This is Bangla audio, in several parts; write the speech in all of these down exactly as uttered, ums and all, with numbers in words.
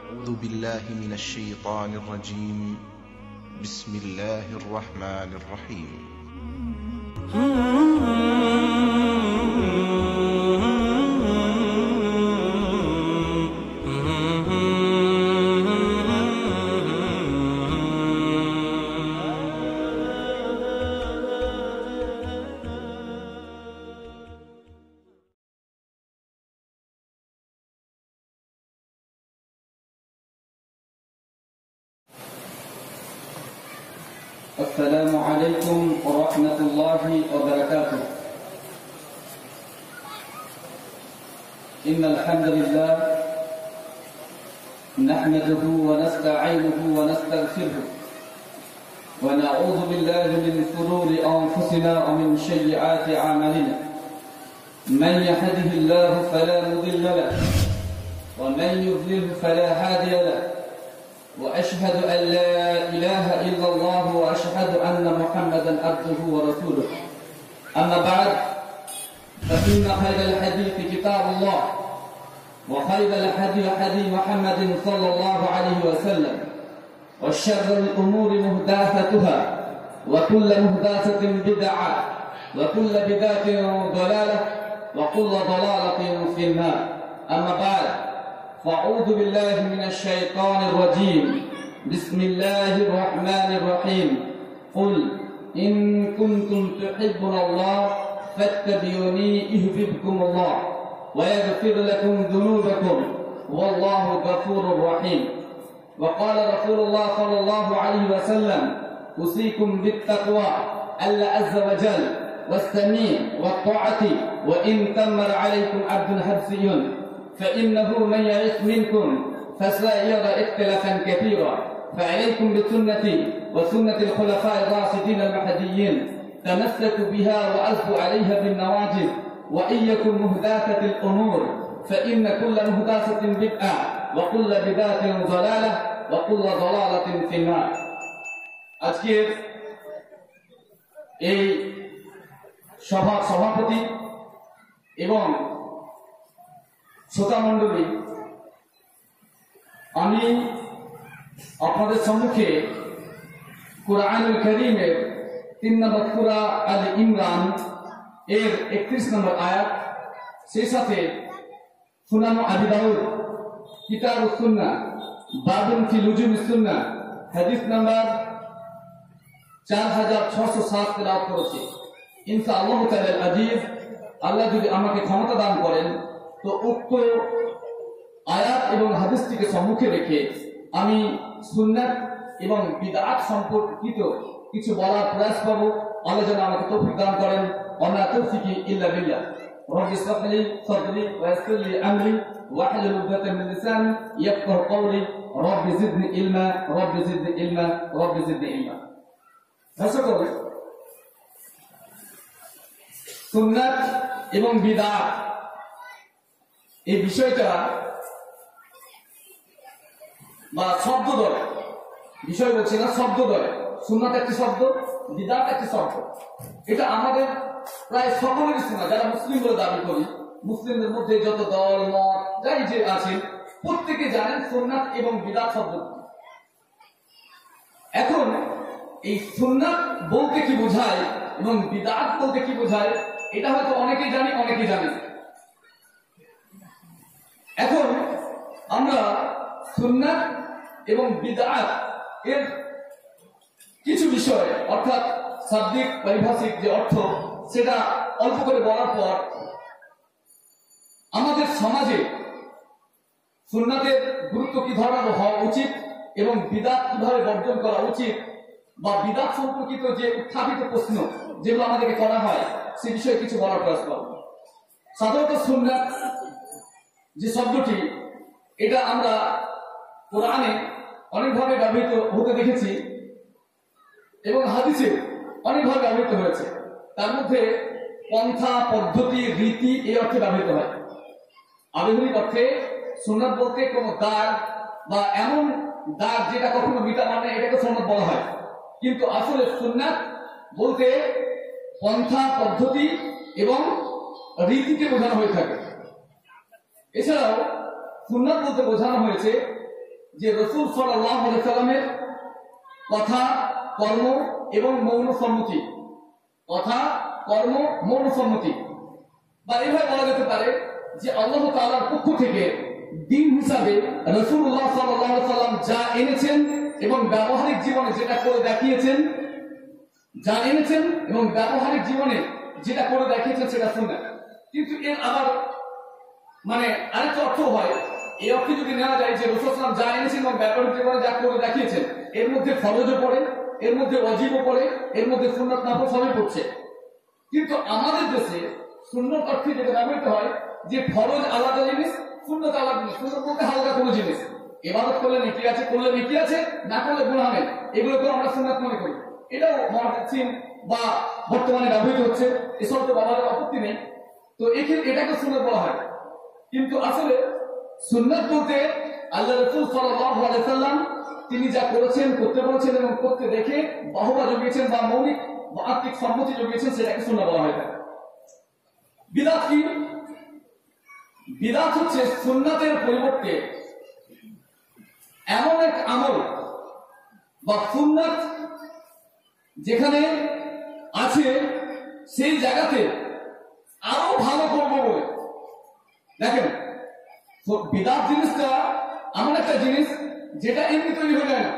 أعوذ بالله من الشيطان الرجيم. بسم الله الرحمن الرحيم. السلام عليكم ورحمة الله وبركاته. إن الحمد لله نحمده ونستعينه ونستغفره ونعوذ بالله من شرور أنفسنا ومن سيئات أعمالنا. من يهده الله فلا مضل له ومن يضلل فلا هادي له، وأشهد أن لا إله إلا الله وأشهد أن محمدا عبده ورسوله. أما بعد، فإن خير الحديث كتاب الله، وخير الهدي هدي محمد صلى الله عليه وسلم، وشر الأمور محدثاتها، وكل محدثة بدعة، وكل بدعة ضلالة، وكل ضلالة في النار. أما بعد، فأعوذ بالله من الشيطان الرجيم. بسم الله الرحمن الرحيم. قل إن كنتم تحبون الله فاتبعوني يحببكم الله ويغفر لكم ذنوبكم والله غفور رحيم. وقال رسول الله صلى الله عليه وسلم: أوصيكم بالتقوى الله عز وجل والسميع والطاعة وإن تمر عليكم عبد حبسي، فإنه من يعش منكم فسيرى اختلافا كثيرا، فعليكم بسنتي وسنة الخلفاء الراشدين المهديين، تمسكوا بها وألقوا عليها بالنواجذ، وإياكم محدثات الأمور، فإن كل محدثة بدعة وكل بدعة ضلالة وكل ضلالة في النار. আজকের এই সভার সভাপতি এবং শ্রোতা মণ্ডলী, আমি আপনাদের সম্মুখে কুরআনুল কারীমের তিন নম্বর সূরা আল ইমরান এর একত্রিশ নম্বর আয়াত, সেই সাথে সুনান আবি দাউদ কিতাবুস সুন্নাহ বাবুন ফি লুজুমিস সুন্নাহ হাদিস নাম্বার চার হাজার ছয়শো সাত তেলাওয়াত করেছি। ইনশাআল্লাহ তাআলা আজিজ, আল্লাহ যদি আমাকে ক্ষমতা দান করেন তো উক্ত আয়াত এবং হাদিসটিকে সম্মুখে রেখে আমি সুন্নাত এবং বিদআত সম্পর্কিত কিছু বলার প্রয়াস করব। আল্লাহ যেন আমাকে তৌফিক দান করেন। ওয়া তৌফিকি ইল্লা বিল্লাহ। রব্বি ইশরাহ লি সাদরি ওয়া ইয়াসসির লি আমরি ওয়াহলুল উকদাতাম মিন লিসানি ইয়াফকাহু কওলি। রব্বি জিদনি ইলমা রব্বি জিদনি ইলমা রব্বি জিদনি ইলমা। দর্শক, সুন্নাত এবং বিদআত এই বিষয়টা বা শব্দদ্বয়, বিষয় বলছি না, শব্দদ্বয়। সুন্নাত একটি শব্দ, বিদআত একটি শব্দ। এটা আমাদের প্রায় সকলেরই শোনা, যারা মুসলিম বলে দাবি করি, মুসলিমদের মধ্যে যত দল মত যাই যে আছেন, প্রত্যেকে জানেন সুন্নাত এবং বিদআত শব্দ। এখন এই সুন্নাত বলতে কি বোঝায় এবং বিদআত বলতে কি বোঝায়, এটা হয়তো অনেকেই জানি, অনেকেই জানি। এখন আমরা সুন্নাত এবং বিদআত এর কিছু বিষয়, অর্থাৎ শাব্দিক পারিভাষিক যে অর্থ, সেটা অল্প করে বলার পর আমাদের সমাজে সুন্নাতের গুরুত্ব কি ধরনের হওয়া উচিত এবং বিদআত কিভাবে বর্জন করা উচিত, বা বিদআত সম্পর্কিত যে উত্থাপিত প্রশ্ন যেগুলো আমাদেরকে করা হয়, সে বিষয়ে কিছু বলার প্রয়াস করব। সাধারণত সুন্নাত যে শব্দটি, এটা আমরা কোরআনে অনেকভাবে ব্যবহৃত হতে দেখেছি এবং হাদিসে অনেকভাবে ব্যবহৃত হয়েছে। তার মধ্যে পন্থা, পদ্ধতি, রীতি এই অর্থে ব্যবহৃত হয়। আধুনিক অর্থে সুন্নাত বলতে কোন দাগ বা এমন দাগ যেটা কখনো মিটা মানে, এটাকে সুন্নাত বলা হয়। কিন্তু আসলে সুন্নাত বলতে পন্থা, পদ্ধতি এবং রীতিকে বোঝানো হয়ে থাকে। এছাড়াও সুন্নাত বলতে বোঝানো হয়েছে যে রাসূল সাল্লাল্লাহু আলাইহি সাল্লামের কথা, কর্ম এবং মৌন সম্মতি, কথা, কর্ম, মৌন সম্মতি, বা এভাবে বলা যেতে পারে যে আল্লাহ তাআলার পক্ষ থেকে দিন হিসাবে রাসূলুল্লাহ সাল্লাল্লাহু আলাইহি সাল্লাম যা এনেছেন এবং ব্যবহারিক জীবনে যেটা করে দেখিয়েছেন, যা এনেছেন এবং ব্যবহারিক জীবনে যেটা করে দেখিয়েছেন সেটা সুন্নাত। কিন্তু এর আবার মানে আরেকটা অর্থ হয়, এই অর্থে যদি নেওয়া যায় যে রাসূল সাল্লাল্লাহু আলাইহি সাল্লাম যা এনেছেন এবং ব্যবহারিক জীবনে যা করে দেখিয়েছেন এর মধ্যে ফরজও পড়ে, এর মধ্যে ওয়াজিবও পড়ে, এর মধ্যে সুন্নাত নফল সবই পড়ছে। কিন্তু আমাদের দেশে সুন্নাত অর্থে যেটা ব্যবহৃত হয় যে ফরজ আলাদা জিনিস, সুন্নাত আলাদা জিনিস। সুন্নাত বলতে হালকা কোনো জিনিস, ইবাদত করলে নেকি আছে, করলে নেকি আছে, না করলে গুনাহ নেই, এগুলোকে আমরা সুন্নাত মনে করি। এটাও মহাদিসিন বা বর্তমানে ব্যবহৃত হচ্ছে, এসব তো বাবার আপত্তি নেই। তো এক্ষেত্রে এটাকে সুন্নাত বলা হয়। কিন্তু আসলে সুন্নাত বলতে আল্লাহ রাসূল সাল্লাল্লাহু আলাইহি সাল্লাম তিনি যা করেছেন, করতে বলেছেন এবং করতে দেখে বাহবা জুগিয়েছেন বা মৌলিক বা আত্মিক সম্মতি জুগিয়েছেন, সেটাকে সুন্নাত বলা হয়। বিদআত কি? বিদআত হচ্ছে সুন্নাতের পরিবর্তে এমন এক আমল বা সুন্নাত যেখানে আছে সেই জায়গাতে আরো ভালো করবো বলে। দেখেন, বিদআত জিনিসটা এমন একটা জিনিস যেটা এমনি তৈরি হয়ে যায় না,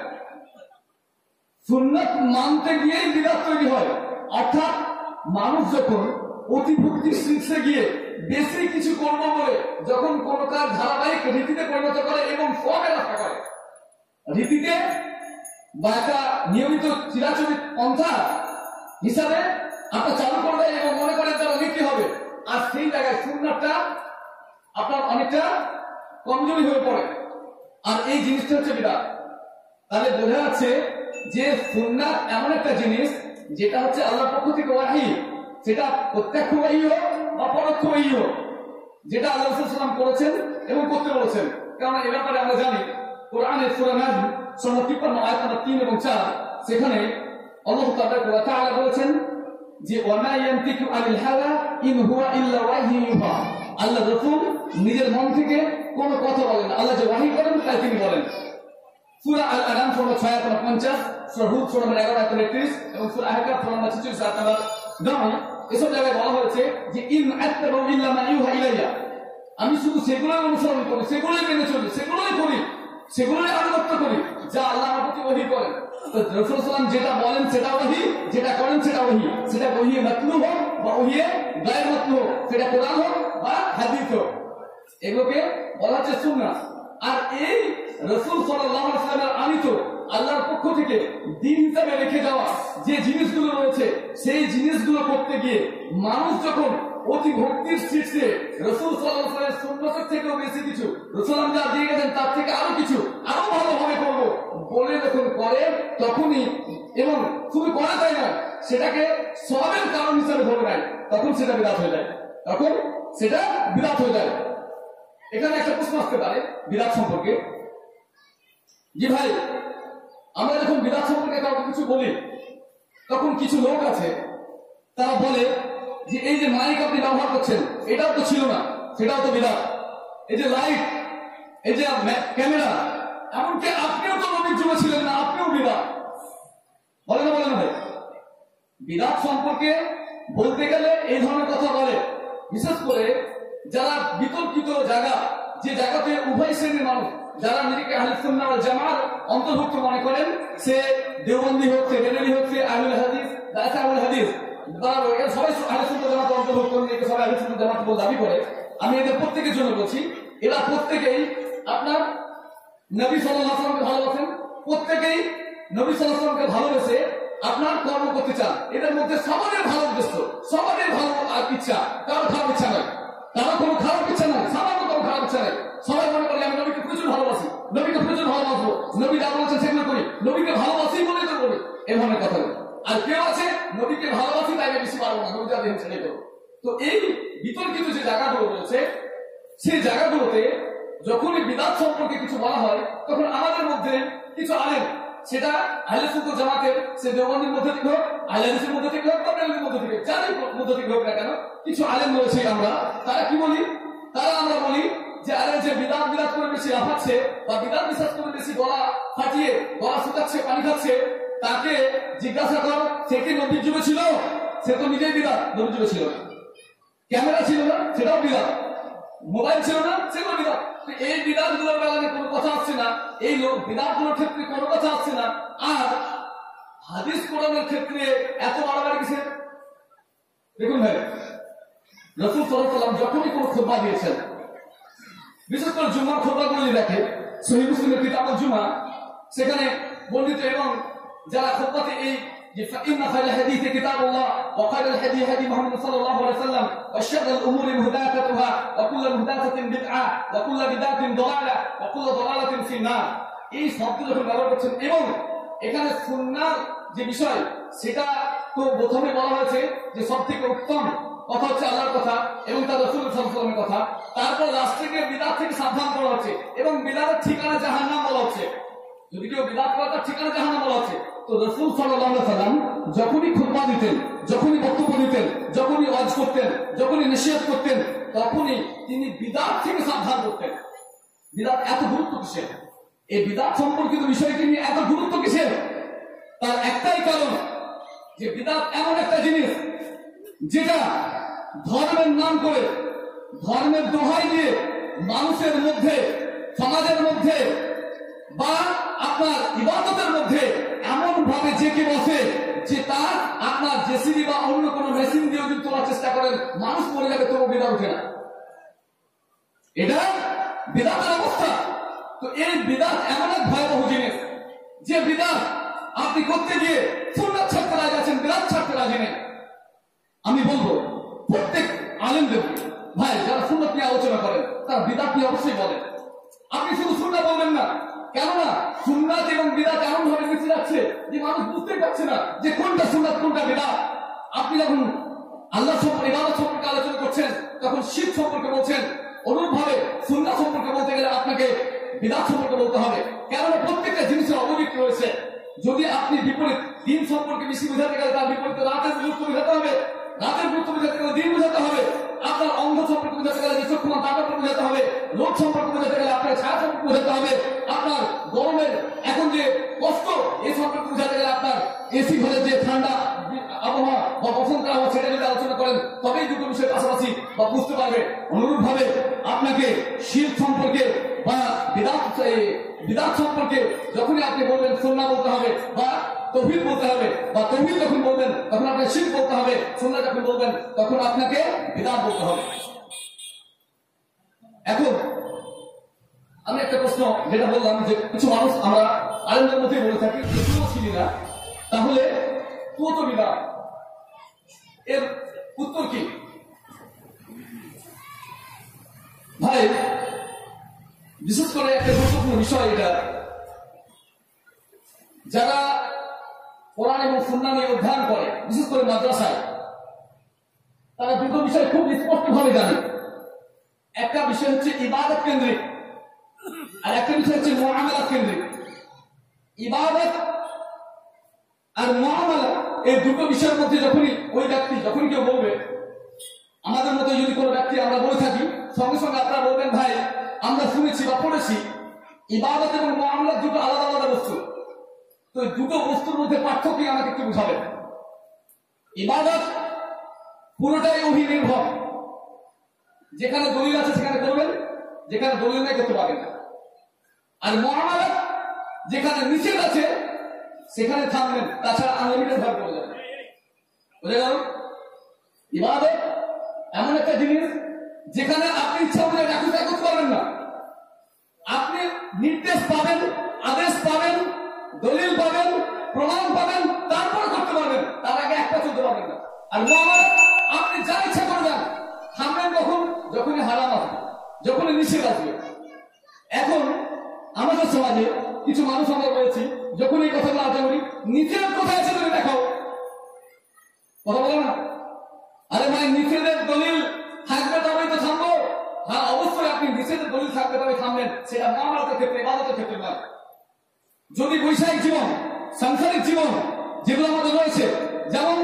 সুন্নাত মানতে গিয়েই বিদআত তৈরি হয়। অর্থাৎ মানুষ যখন অতিভক্তির শীর্ষে গিয়ে বেশি কিছু করবো বলে যখন কোন কাজ ধারাবাহিক রীতিতে পরিণত করে এবং সবের আশা করে, রীতিতে বা একটা নিয়মিত চিরাচরিত পন্থা হিসাবে আপনার চালু করবে এবং মনে করেন তারা নেকি হবে, আর সেই জায়গায় সুন্নাতটা আপনার অনেকটা কমজোরি হয়ে পড়ে, আর এই জিনিসটা হচ্ছে বিদআত। তাহলে বোঝা যাচ্ছে যে সুন্নাত এমন একটা জিনিস যেটা হচ্ছে আল্লাহর পক্ষ থেকে ওয়াহী, সেটা প্রত্যক্ষ ওয়াহী হোক বা পরোক্ষ ওয়াহী হোক, যেটা আল্লাহ রাসূল সাল্লাল্লাহু আলাইহি ওয়াসাল্লাম করেছেন এবং করতে বলেছেন। কারণ এই ব্যাপারে আমরা জানি কোরআনের সূরা নাজম সূরা তিপ্পান্ন আয়াত নম্বর তিন এবং চার, সেখানে আল্লাহ তাআলা বলেছেন যে ওয়ামা ইয়ানতিকু আনিল হাওয়া ইন হুয়া ইল্লা ওয়াহয়ুন ইউহা। আল্লাহ রাসূল নিজের মন থেকে কোনো কথা বলেন না, আল্লাহ যে ওয়াহী করেন তাই তিনি বলেন। সূরা আল আনাম সূরা ছয় আয়াত নম্বর পঞ্চাশ, সূরা হুদ সূরা নম্বর এগারো আয়াত নম্বর একত্রিশ এবং সূরা আহকাফ সূরা নম্বর ছেচল্লিশ আয়াত নম্বর নয়, এসব জায়গায় বলা হয়েছে যে ইন আত্তাবু ইল্লা মা ইউহা ইলাইয়া, আমি শুধু সেগুলোই অনুসরণ করি, সেগুলোই মেনে চলি, সেগুলোই করি, সেগুলোই আনুগত্য করি যা আল্লাহ আমার প্রতি ওহী করেন। তো রাসূল সাল্লাল্লাহু আলাইহি ওয়াসাল্লাম যেটা বলেন সেটা ওহী, যেটা করেন সেটা ওহী, সেটা ওহী মাতলু হোক বা ওহী গায়র মাতলু হোক, সেটা কোরআন হোক বা হাদিস হোক, এগুলোকে বলা হচ্ছে সুন্নাত। আর এই রাসূল সাল্লাল্লাহু আলাইহি ওয়াসাল্লামের আনিত আল্লাহর পক্ষ থেকে দিন হিসাবে রেখে যাওয়া যে জিনিসগুলো রয়েছে, সেই জিনিসগুলো করতে গিয়ে মানুষ যখন অতি ভক্তির শীর্ষে রাসূল সাল্লাল্লাহু আলাইহি ওয়াসাল্লামের সুন্নাতের থেকেও বেশি কিছু, রাসূল যা দিয়ে গেছেন তার থেকে আরো কিছু আরো ভালোভাবে করবো বলে যখন করে, তখনই এবং শুধু করে তাই নয়, সেটাকে সওয়াবের কারণ হিসেবে ধরে নেয়, তখন সেটা বিদআত হয়ে যায়, তখন সেটা বিদআত হয়ে যায়। এখানে একটা প্রশ্ন আসতে পারে বিদআত সম্পর্কে, যে ভাই আমরা যখন বিদআত সম্পর্কে কাউকে কিছু বলি, তখন কিছু লোক আছে তারা বলে যে এই যে মাইক আপনি ব্যবহার করছেন এটাও তো ছিল না, সেটাও তো বিদআত, এই যে লাইট, এই যে ক্যামেরা, এমনকি আপনিও তো নবীর যুগে ছিলেন না, আপনিও বিদআত। বলে না বলে না ভাই? বিদআত সম্পর্কে বলতে গেলে এই ধরনের কথা বলে, বিশেষ করে যারা বিতর্কিত জায়গা, যে জায়গাতে উভয় শ্রেণীর মানুষ, যারা নিজেকে আহলে সুন্নাহ ওয়াল জামাআর অন্তর্ভুক্ত মনে করেন, সে দেওবন্দি হোক, সে বেরেলি হোক, সে আহলুল হাদিস, দাসা আহলুল হাদিস, সবাই আহলে সুন্নাহ জামাত অন্তর্ভুক্ত, নিজেকে সবাই আহলে সুন্নাহ জামাত বলে দাবি করে। আমি এদের প্রত্যেকের জন্য বলছি, এরা প্রত্যেকেই আপনার নবী সাল্লাল্লাহু আলাইহি ওয়াসাল্লামকে ভালোবাসেন, প্রত্যেকেই নবী সাল্লাল্লাহু আলাইহি ওয়াসাল্লামকে ভালোবেসে আপনার কর্ম করতে চান। এদের মধ্যে সবারই ভালো উদ্দেশ্য, সবারই ভালো ইচ্ছা, কারো খারাপ ইচ্ছা নয়, কারো কোনো খারাপ ইচ্ছা নয়, সামান্য কোনো খারাপ ইচ্ছা নেই। সবাই মনে করি আমি নবীকে প্রচুর ভালোবাসি, নবীকে প্রচুর ভালোবাসবো, নবী যা বলেছেন সেগুলো করি, নবীকে ভালোবাসি বলে তো করি, এ ধরনের কথা। আর কেউ আছে নবীকে ভালোবাসি তাই বেশি পারবো না, নবী যা দেখেন সেটাই করবো। তো এই বিতর্কিত যে জায়গাগুলো রয়েছে, সেই জায়গাগুলোতে যখনই বিদআত সম্পর্কে কিছু বলা হয়, তখন আমাদের মধ্যে কিছু আলেম, সেটা আহলে সুন্নাহ জামাতের, সে দেওবন্দির মধ্যে থেকে হোক, আহলে হাদিসের মধ্যে থেকে হোক, তাবলীগের মধ্যে থেকে, যাদের মধ্যে থেকে হোক না কেন, কিছু আলেম রয়েছে আমরা, তারা কি বলি? তারা আমরা বলি যে আরে যে বিদাত বিদাত করে বেশি লাফাচ্ছে বা বিদাত বিশ্বাস করে বেশি গলা ফাটিয়ে গলা শুকাচ্ছে পানি খাচ্ছে, তাকে জিজ্ঞাসা কর সে কি নবীর যুগে ছিল? সে তো নিজেই বিদাত, নবীর যুগে ছিল না। ক্যামেরা ছিল না, সেটাও বিদাত। মোবাইল ছিল না, সেগুলো বিদাত। এই বিদাত গুলোর বেলায় কোনো কথা আসছে না, এই লোক বিদাত গুলোর ক্ষেত্রে কোনো কথা আসছে না। আর হাদিস কোরআনের ক্ষেত্রে এত বাড়াবাড়ি কিসের? দেখুন ভাই, রাসূল সাল্লাল্লাহু আলাইহি ওয়াসাল্লাম যখনই কোনো খুতবা দিয়েছেন, বিশেষ করে জুমার খুতবাগুলো যদি দেখে সহিহ মুসলিমের কিতাবুল জুমা, সেখানে বর্ণিত এবং যারা খুতবাতে এই যে ইন্না খায়রাল হাদিসি কিতাবুল্লাহ ওয়া খায়রাল হাদি হাদি মুহাম্মদ সাল্লাল্লাহু আলাইহি ওয়াসাল্লাম ওয়া শাররাল উমুরি মুহদাসাতুহা ওয়া কুল্লু মুহদাসাতিন বিদআহ ওয়া কুল্লু বিদআতিন দালালা ওয়া কুল্লু দালালাতিন ফিন-নার, এই শব্দ যখন ব্যবহার করছেন এবং এখানে সুন্নাহর যে বিষয় সেটা তো প্রথমে বলা হয়েছে যে সবথেকে উত্তম কথা হচ্ছে আল্লাহর কথা এবং তার রাসূল সাল্লাল্লাহু আলাইহি ওয়াসাল্লামের কথা। তারপর রাষ্ট্রকে বিদআত থেকে সাবধান করা হচ্ছে এবং বিদআতের ঠিকানা জাহান্নাম বলা হচ্ছে। যদি কেউ বিদআত করে তার ঠিকানা জাহান্নাম বলা হচ্ছে। তো রাসূল সাল্লাল্লাহু আলাইহি ওয়াসাল্লাম যখনই খুতবা দিতেন, যখনই বক্তব্য দিতেন, যখনই ওয়াজ করতেন, যখনই নসিহত করতেন, তখনই তিনি বিদআত থেকে সাবধান করতেন। বিদআত এত গুরুত্ব কিসের? এই বিদআত সম্পর্কিত বিষয়টি নিয়ে এত গুরুত্ব কিসের? তার একটাই কারণ যে বিদআত এমন একটা জিনিস যেটা ধর্মের নাম করে, ধর্মের দোহাই দিয়ে মানুষের মধ্যে, সমাজের মধ্যে বা আপনার ইবাদতের মধ্যে এমন ভাবে জেঁকে বসে যে তার আপনার জেসিবি বা অন্য কোনো মেশিন দিয়ে যদি তোলার চেষ্টা করেন মানুষ মরে যাবে, তবু বিদআত ওঠে না। এটা বিদআতের অবস্থা। তো এই বিদআত এমন এক ভয়াবহ জিনিস যে বিদআত আপনি করতে গিয়ে সুন্নাত ছাড়তে রাজি আছেন, বিদআত ছাড়তে রাজি নেই। আমি বলবো প্রত্যেক আলেমদের, ভাই যারা সুন্নাত নিয়ে আলোচনা করেন তারা বিদআত নিয়ে অবশ্যই বলেন। আপনি শুধু সুন্নাত বলবেন না, কেননা সুন্নাত এবং বিদআত এমন ভাবে মিশে যাচ্ছে যে মানুষ বুঝতে পারছে না যে কোনটা সুন্নাত কোনটা বিদআত। আপনি যখন আল্লাহ সম্পর্কে, ইবাদত সম্পর্কে আলোচনা করছেন তখন শিরক সম্পর্কে বলছেন, অনুরূপভাবে সুন্নাত সম্পর্কে বলতে গেলে আপনাকে বিদআত সম্পর্কে বলতে হবে, কেননা প্রত্যেকটা জিনিসের অবদিক রয়েছে। যদি আপনি বিপরীত দিন সম্পর্কে বেশি বোঝাতে গেলে তার বিপরীতে রাতের গুরুত্ব বোঝাতে হবে, রাতের গুরুত্ব বোঝাতে গেলে দিন বোঝাতে হবে। আপনার অঙ্গ সম্পর্কে বোঝাতে গেলে চক্ষুমান তাপমাত্রা বোঝাতে হবে, রোদ সম্পর্কে বোঝাতে গেলে আপনার ছায়া সম্পর্কে বোঝাতে হবে, আপনার গরমের এখন যে কষ্ট এই সম্পর্কে বোঝাতে গেলে আপনার এসি ঘরে যে ঠান্ডা আবহাওয়া বা বসন্ত আবহাওয়া সেটা যদি আলোচনা করেন তবেই দুটো বিষয় পাশাপাশি বা বুঝতে পারবে। অনুরূপ ভাবে আপনাকে শিরক সম্পর্কে বা বিদআত বিদআত সম্পর্কে যখনই আপনি বলবেন সুন্নাহ বলতে হবে বা তাওহীদ বলতে হবে, বা তাওহীদ যখন বলবেন তখন আপনাকে শিরক বলতে হবে, সুন্নাহ যখন বলবেন তখন আপনাকে বিদআত বলতে হবে। এখন আমি একটা প্রশ্ন যেটা বললাম যে কিছু মানুষ আমরা আলেমদের মধ্যে বলে থাকি তুইও ছিলি না, তাহলে তুই তো বিদআত, এর উত্তর কি? ভাই বিশেষ করে একটা গুরুত্বপূর্ণ বিষয় এটা, যারা কোরআন এবং সুন্নাহ নিয়ে অধ্যয়ন করে বিশেষ করে মাদ্রাসায়, তারা দুটো বিষয় খুব স্পষ্টভাবে জানে। একটা বিষয় হচ্ছে ইবাদত কেন্দ্রিক আর একটা বিষয় হচ্ছে মুআমালাত কেন্দ্রিক। ইবাদত আর মুআমালা এই দুটো বিষয়ের মধ্যে যখনই ওই ব্যক্তি, যখনই কেউ বলবে, আমাদের মতো যদি কোনো ব্যক্তি আমরা বলে থাকি, সঙ্গে সঙ্গে আপনারা বলবেন ভাই আমরা শুনেছি বা পড়েছি ইবাদত এবং মুআমালাত দুটো আলাদা আলাদা বস্তু। তো দুটো বস্তুর মধ্যে পার্থক্য আমাকে একটু বুঝাবেন। ইবাদত পুরোটাই ওহী নির্ভর, যেখানে দলিল আছে সেখানে করবেন, যেখানে দলিল নেই করতে পারবেন না। আর মুআমালাত যেখানে নিষেধ আছে সেখানে থামবেন, তাছাড়া আনলিমিটেড ভাবে করে যাবেন। বুঝে গেল? ইবাদত এমন একটা জিনিস যেখানে আপনি ইচ্ছা করে যা খুশি করতে পারবেন না। আপনি নির্দেশ পাবেন, আদেশ পাবেন, দলিল পাবেন, প্রমাণ পাবেন, তারপরে করতে পারবেন, তার আগে একটা চলতে পারবেন না। আর মুআমালাত আপনি যা ইচ্ছা করে যান, থামবেন কখন? যখনই হারাম আসবে, যখনই নিষেধ আসবে। এখন আমাদের সমাজে কিছু মানুষ আমরা রয়েছি, যখন এই কথাগুলো আলোচনা করি, নিষেধ কোথায় আছে তুমি দেখাও, কথা বলো না। আরে ভাই নিষেধের দলিল থাকবে তবেই তো থামবো। হ্যাঁ অবশ্যই আপনি নিষেধের দলিল থাকবে তবে থামবেন, সেটা মুআমালাতের ক্ষেত্রে, ইবাদতের ক্ষেত্রে নয়। যদি বৈষয়িক জীবন, সাংসারিক জীবন যেগুলো আমাদের রয়েছে, যেমন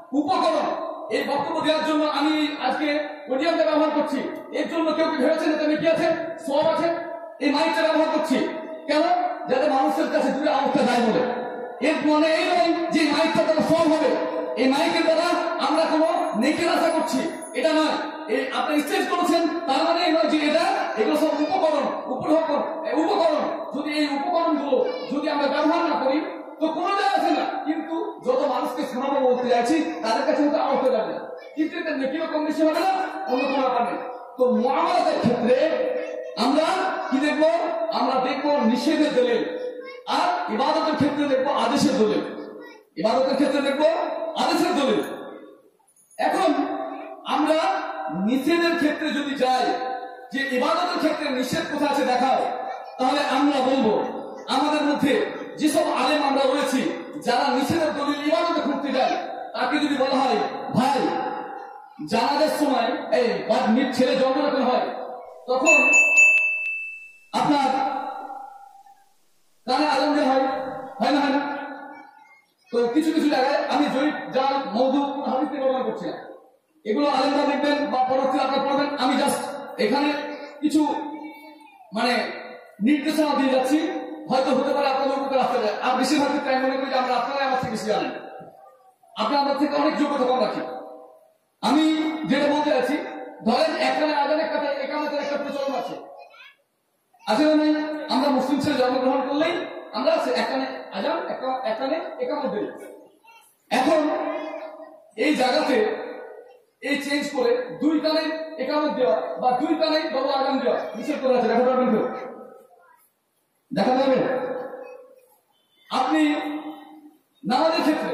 উপকরণ, এই বক্তব্য দেওয়ার জন্য আমি আজকে অডিওটা ব্যবহার করছি, এর জন্য কেউ কি ভেবেছেন যে আমি কি আছে, সব আছে। এই মাইকটা ব্যবহার করছি কেন? যাতে মানুষের কাছে দূরে আওয়াজটা যায় বলে। এর মানে এই নয় যে মাইকটা দ্বারা সব হবে, এই মাইকের দ্বারা আমরা কোনো নেকির আশা করছি, এটা নয়। এই আপনি স্টেজ করেছেন তার মানে এই নয় যে এটা, এগুলো সব উপকরণ, উপকরণ উপকরণ যদি এই উপকরণগুলো যদি আমরা ব্যবহার না করি তো কোনো যায় আসে না। কিন্তু যত মানুষকে শোনাবো বলতে যাচ্ছি তাদের কাছে হয়তো আওয়াজটা যাবে না, কিন্তু এটা নেকিও কম বেশি হবে না, অন্য কোনো ব্যাপার নেই। তো মুআমালাতের ক্ষেত্রে আমরা কি দেখবো? আমরা দেখবো নিষেধের দলিল, আর ইবাদতের ক্ষেত্রে দেখবো আদেশের দলিল। ইবাদতের ক্ষেত্রে দেখবো আদেশের দলিল। এখন আমরা নিষেধের ক্ষেত্রে যদি যাই, যে ইবাদতের ক্ষেত্রে নিষেধ কোথায় আছে দেখাও, তাহলে আমরা বলবো আমাদের মধ্যে যেসব আলেম আমরা রয়েছি যারা নিষেধের দলিল ইবাদতে খুঁজতে যায়, তাকে যদি বলা হয় ভাই জানাজার সময় এই ছেলে জন্ম যখন হয় তখন আপনার কানে আজান দেওয়া হয়, হয় না হয় না? তো কিছু কিছু জায়গায় আমি জয়ীফ জাল মওদু হাদিস থেকে বর্ণনা করছি না, এগুলো আলেমরা দেখবেন বা পরবর্তী আপনারা পড়বেন। আমি জাস্ট এখানে কিছু মানে নির্দেশনা দিয়ে যাচ্ছি, হয়তো হতে পারে আপনাদের উপকার আসতে পারে। আর বেশিরভাগ ক্ষেত্রে আমি মনে করি যে আমরা আপনারাই আমার থেকে বেশি জানেন, আপনারা আমার থেকে অনেক যোগ্যতা কম রাখি। আমি যেটা বলতে যাচ্ছি, ধরেন এখানে আজান একটা একামতের একটা প্রচলন আছে, আছে না নাই? আমরা মুসলিম ছেলে জন্মগ্রহণ করলেই আমরা এখানে আজান এখানে একামত দিই। এখন এই জায়গাতে এই চেঞ্জ করে দুই কানে একামত দেওয়া বা দুই কানে বড় আজান দেওয়া নিষেধ করা আছে, দেখা পারবেন কেউ? দেখা যাবে? আপনি নামাজের ক্ষেত্রে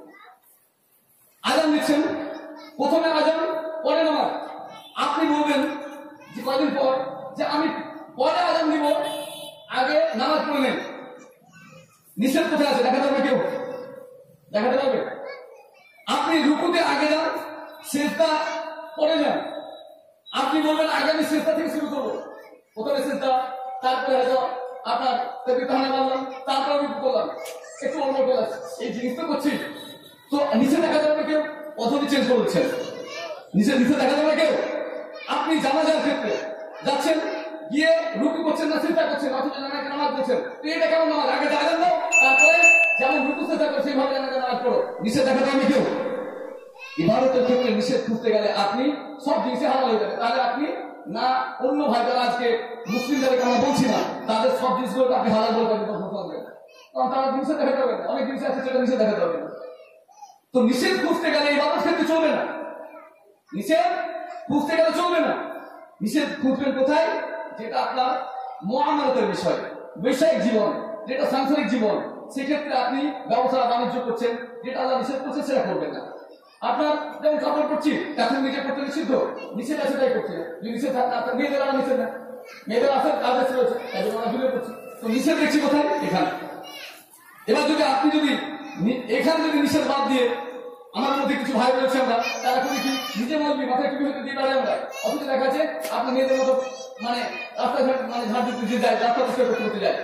আজান দিচ্ছেন, প্রথমে আজান পরে নামাজ, আপনি বলবেন যে কয়দিন পর যে আমি পরে আজান দিব, আগে নামাজ পড়ে নেন। নিষেধ কোথায় আছে দেখাতে পারবে কেউ? দেখাতে পারবে? আপনি রুকুতে আগে যান, সিজদা পরে যান, আপনি বলবেন আগে আমি সিজদা থেকে শুরু করবো, প্রথমে সিজদা, তারপরে হয়তো আপনার তাকে তাহলে বললাম, তারপর আমি করলাম একটু অন্য করলাম, এই জিনিস তো করছি। তো নিচে দেখা যাবে কেউ পদ্ধতি চেঞ্জ করছেন, নিচে নিচে দেখা যাবে কেউ? আপনি জানাজার ক্ষেত্রে যাচ্ছেন, গিয়ে রুকু করছেন না চিন্তা করছেন, অথচ জানাজার নামাজ পড়ছেন, তো এটা কেমন নামাজ? আগে জানাজান দাও, তারপরে যেমন রুকু চিন্তা করো সেইভাবে জানাজার নামাজ পড়ো, নিচে দেখা যাবে কেউ? ইবাদতের ক্ষেত্রে নিষেধ খুঁজতে গেলে আপনি সব জিনিসে হারাম হয়ে যাবে। তাহলে আপনি না অন্য ভাই যারা আজকে মুসলিম যাদেরকে আমরা বলছি না, তাদের সব জিনিসগুলোকে আপনি হালাল বলবেন, কারণ তারা জিনিসে দেখাতে পারবেন, অনেক জিনিস আছে সেটা নিষেধ দেখাতে পারবেন। তো নিষেধ খুঁজতে গেলে ইবাদত ক্ষেত্রে চলবে না, নিষেধ খুঁজতে গেলে চলবে না। নিষেধ খুঁজবেন কোথায়? যেটা আপনার মুআমালাতের বিষয়, বৈষয়িক জীবন, যেটা সাংসারিক জীবন, সেক্ষেত্রে আপনি ব্যবসা বাণিজ্য করছেন, যেটা আল্লাহ নিষেধ করছে সেটা করবেন না। আপনার যেমন কাপড় পরছি, এখন নিজে করতে নিষিদ্ধ, নিষেধ আছে তাই করছে, নিষেধ আপনার মেয়েদের আর নিষেধ না, মেয়েদের আছে কাজ আছে রয়েছে, তাই জন্য আমরা জুড়ে করছি। তো নিষেধ দেখছি কোথায়? এখানে। এবার যদি আপনি যদি এখানে যদি নিষেধ বাদ দিয়ে, আমার মধ্যে কিছু ভাই রয়েছে আমরা, তারা করি কি নিজে বলবি মাথায় টুপি হতে দিয়ে পারে আমরা, অথচ দেখা যাচ্ছে আপনার মেয়েদের মতো মানে রাস্তাঘাট মানে ঝাড় দিতে যায়, রাস্তা পরিষ্কার করতে করতে যায়।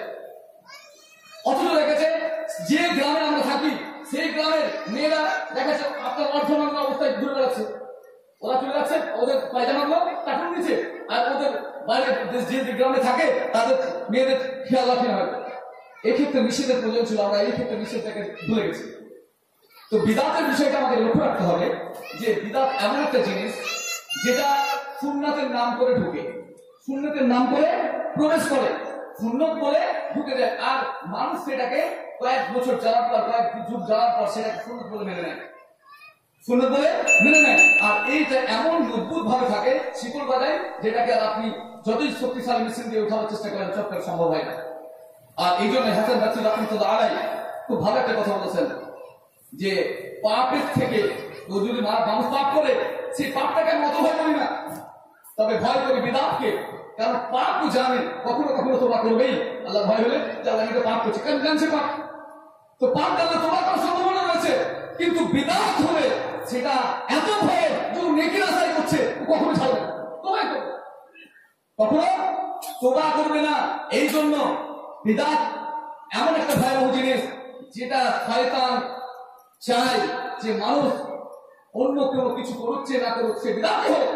অথচ দেখা যাচ্ছে যে গ্রামে আমরা থাকি সেই গ্রামের মেয়েরা দেখা যাচ্ছে আপনার অর্থনগ্ন অবস্থায় ঘুরে বেড়াচ্ছে, ওরা চলে যাচ্ছে ওদের পায়জামাগুলো টাকুন নিচে, আর ওদের বাইরে যে গ্রামে থাকে তাদের মেয়েদের খেয়াল রাখে না হয়তো। এক্ষেত্রে নিষেধের প্রয়োজন ছিল, আমরা এই ক্ষেত্রে নিষেধটাকে ভুলে গেছি। তো বিদাতের বিষয়টা আমাদের লক্ষ্য রাখতে হবে যে বিদাত এমন একটা জিনিস যেটা সুন্নাতের নাম করে ঢুকে, সুন্নতের নাম করে প্রবেশ করে, সুন্নত বলে ঢুকে যায়, আর মানুষ সেটাকে কয়েক বছর যাওয়ার পর, কয়েক যুগ যাওয়ার পর সেটাকে সুন্নত বলে মেনে নেয়, সুন্নত বলে মেনে নেয়। আর এইটা এমন অদ্ভুত ভাবে থাকে, শিকড় বাজায়, যেটাকে আর আপনি যতই শক্তিশালী মেশিন দিয়ে উঠানোর চেষ্টা করেন চটকার সম্ভব হয় না। আর এই জন্য হাসান বাচ্চু রাহমাতুল্লাহ আলাইহি খুব ভালো একটা কথা বলেছেন যে পাপের থেকে যদি মানুষ পাপ করে সেই পাপটাকে আমি অত ভয় করি না, তবে ভয় করি বিদাতকে, কারণ পাপ জানেন কখনো কখনো তোবা করবেই, আল্লাহ ভয় হলে যে আল্লাহ এটা পাপ করছে, কারণ জানছে পাপ, তো পাপ জানলে তোবা করার সম্ভাবনা রয়েছে। কিন্তু বিদাত হলে সেটা এত ভয় যে নেকির আশাই করছে, কখনো ছাড়বে না, তোবাই করবে, কখনো তোবা করবে না। এই জন্য বিদাত এমন একটা ভয়াবহ জিনিস যেটা শয়তান চায় যে মানুষ অন্য কেউ কিছু করছে না করুক, সে বিদাতি হোক,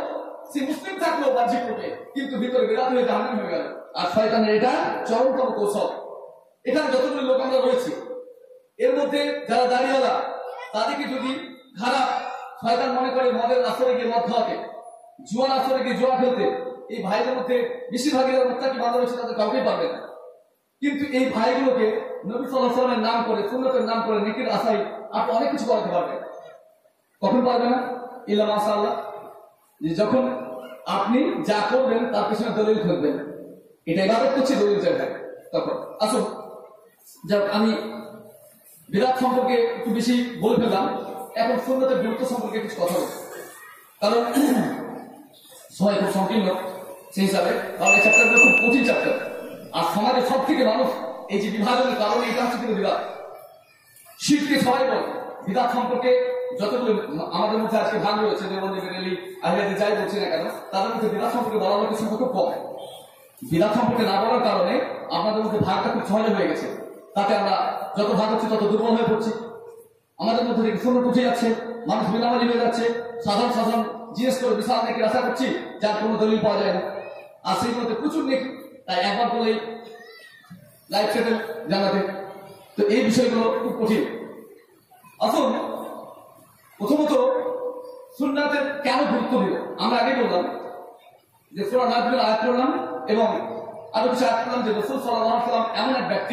সে মুসলিম থাকলেও বাহ্যিক রূপে কিন্তু ভিতরে বিরাট হয়ে জাহান্নামী হয়ে গেল। আর শয়তানের এটা চরমতম কৌশল। এখানে যতগুলো লোক আমরা রয়েছি এর মধ্যে যারা দাঁড়িয়েওয়ালা তাদেরকে যদি খারাপ শয়তান মনে করে মদের আসরে গিয়ে মদ খাওয়াতে, জুয়ার আসরে গিয়ে জুয়া খেলতে, এই ভাইদের মধ্যে বেশিরভাগই মুত্তাকি বান্ধব রয়েছে, তাদের কাউকেই পারবে না। কিন্তু এই ভাইগুলোকে নবী সাল্লাল্লাহু আলাইহি ওয়াসাল্লামের নাম করে, সুন্নতের নাম করে, নেকির আশায় আপনি অনেক কিছু করাতে পারবেন। কখন পারবে না? ইল্লা মাশাআল্লাহ, যে যখন আপনি যা করবেন তার পিছনে দলিল খুঁজবেন, এটা ইবাদত করছে দলিল চাই থাকে তখন। আসুন, যাক আমি বিরাট সম্পর্কে একটু বেশি বলে ফেললাম, এখন সুন্নতের গুরুত্ব সম্পর্কে কিছু কথা বলবো, কারণ সময় খুব সংকীর্ণ সেই হিসাবে, কারণ এই চ্যাপ্টারগুলো খুব কঠিন চ্যাপ্টার। আর সমাজে সব থেকে মানুষ এই যে বিভাজনের কারণে এটা হচ্ছে কিন্তু বিরাট শিরকে সবাই বলে। বিরাট সম্পর্কে যতগুলো আমাদের মধ্যে আজকে ভাগ রয়েছে, যেমন বেরেলি আহলে যাই বলছি না কেন, তাদের মধ্যে বিরাট সম্পর্কে বলার লোকের সংখ্যা খুব কম। বিরাট সম্পর্কে না বলার কারণে আপনাদের মধ্যে ভাগটা খুব সহজে হয়ে গেছে। তাতে আমরা যত ভাগ হচ্ছে তত দুর্বল হয়ে পড়ছি। আমাদের মধ্যে থেকে সুন্নত উঠে যাচ্ছে, মানুষ বিনামাজি হয়ে যাচ্ছে, সাধারণ সাধারণ জিজ্ঞেস করে বিশাল নেকি আশা করছি যার কোনো দলিল পাওয়া যায় না। আর সেইগুলোতে প্রচুর নেকি, তাই একবার বলেই লাইফ সেটেল জানাতে। তো এই বিষয়গুলো খুব কঠিন। আসুন, প্রথমত সুন্নাতের কেন গুরুত্ব দিল আমরা আগে বললাম যে সূরা নাজমের আয়াত পড়লাম এবং আরো কিছু আয়াত পড়লাম যে রাসূল সাল্লাল্লাহু আলাইহি ওয়াসাল্লাম এমন এক ব্যক্তি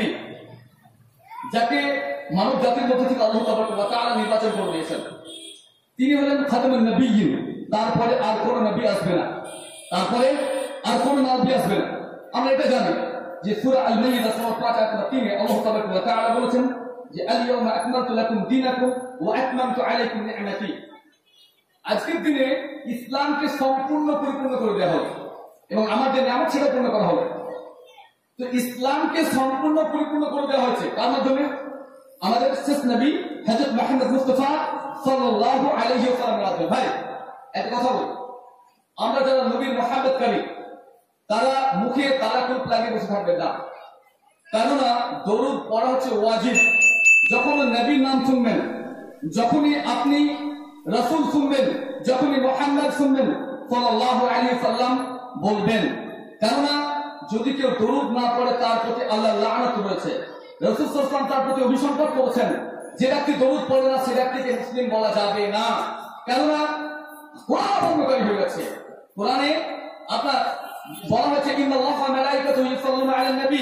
যাকে মানব জাতির মধ্যে থেকে আল্লাহ তাআলা নির্বাচন করে দিয়েছেন। তিনি হলেন খাতামুন নবিয়্যিন, তারপরে আর কোন নবী আসবে না, তারপরে আর কোন নবী আসবে না। আমরা এটা জানি যে সূরা আল-মাইদা সূরা পাঁচ আয়াত তিন এ আল্লাহ তাআলা বলেছেন যে আল-ইয়াওমা আকমালতু লাকুম দীনাকুম ওয়া আতমামতু আলাইকুম নি'মাতি। আজকের দিনে ইসলামকে সম্পূর্ণ পরিপূর্ণ করে দেওয়া হবে এবং আমার যে নিয়ামত সেটা পূর্ণ করা হবে। তো ইসলামকে সম্পূর্ণ পরিপূর্ণ করে দেওয়া হয়েছে তার মাধ্যমে আমাদের শেষ নবী হযরত মুহাম্মদ মুস্তাফা সাল্লাল্লাহু আলাইহি ওয়াসাল্লামের মাধ্যমে। ভাই একটা কথা বলি, আমরা যারা নবীর মুহাব্বত করি তারা মুখে তালাকুল লাগিয়ে বসে থাকবেন না, কেননা দরুদ পড়া হচ্ছে ওয়াজিব। যখন নবীর নাম শুনবেন, যখনই আপনি রাসূল শুনবেন, যখনই মুহাম্মদ শুনবেন সাল্লাল্লাহু আলাইহি ওয়াসাল্লাম বলবেন, কেননা যদি কেউ দরুদ না পড়ে তার প্রতি আল্লাহর লানত রয়েছে। রাসূল সাল্লাল্লাহু আলাইহি ওয়াসাল্লাম তার প্রতি অভিসম্পাদ করেছেন, যে ব্যক্তি দরুদ পড়ে না সে ব্যক্তিকে মুসলিম বলা যাবে না, কেননা কোরআন ভঙ্গকারী হয়ে গেছে। কোরআনে আপনার বলা হয়েছে ইন্নাল্লাহা ওয়া মালাইকাতুহু ইউসাল্লুনা আলান নবী,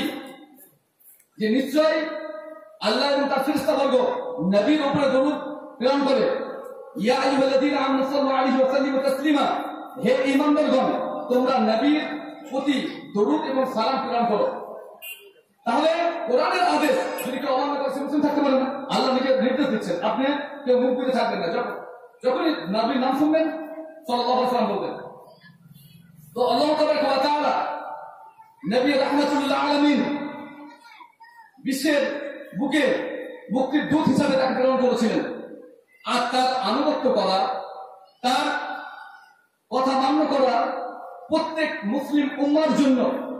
যে নিশ্চয় আল্লাহ এবং তার ফেরেশতাবর্গ নবীর উপরে দরুদ প্রেরণ করে। ইয়া আইয়ুহাল্লাযীনা আমানু সাল্লু আলাইহি ওয়া সাল্লিমু তাসলিমা, হে ঈমানদারগণ তোমরা নবীর প্রতি দরুদ এবং সালাম প্রেরণ করো। তাহলে কোরআনের আদেশ যদি কেউ অমান্য করে মুসলিম থাকতে পারে না। আল্লাহ নিজে নির্দেশ দিচ্ছেন আপনি কেউ মুখ বুজে থাকবেন না, যখনই নবীর নাম শুনবেন সাল্লাল্লাহু আলাইহি ওয়াসাল্লাম বলবেন। তো আল্লাহ তাবারাক ওয়া তাআলা নবী রাহমাতুল লিল আলামিন বিশ্বের বুকে মুক্তির দূত হিসাবে তাকে প্রেরণ করেছিলেন। আর তার আনুগত্য করা, তার কথা মান্য করা প্রত্যেক মুসলিম উম্মার জন্য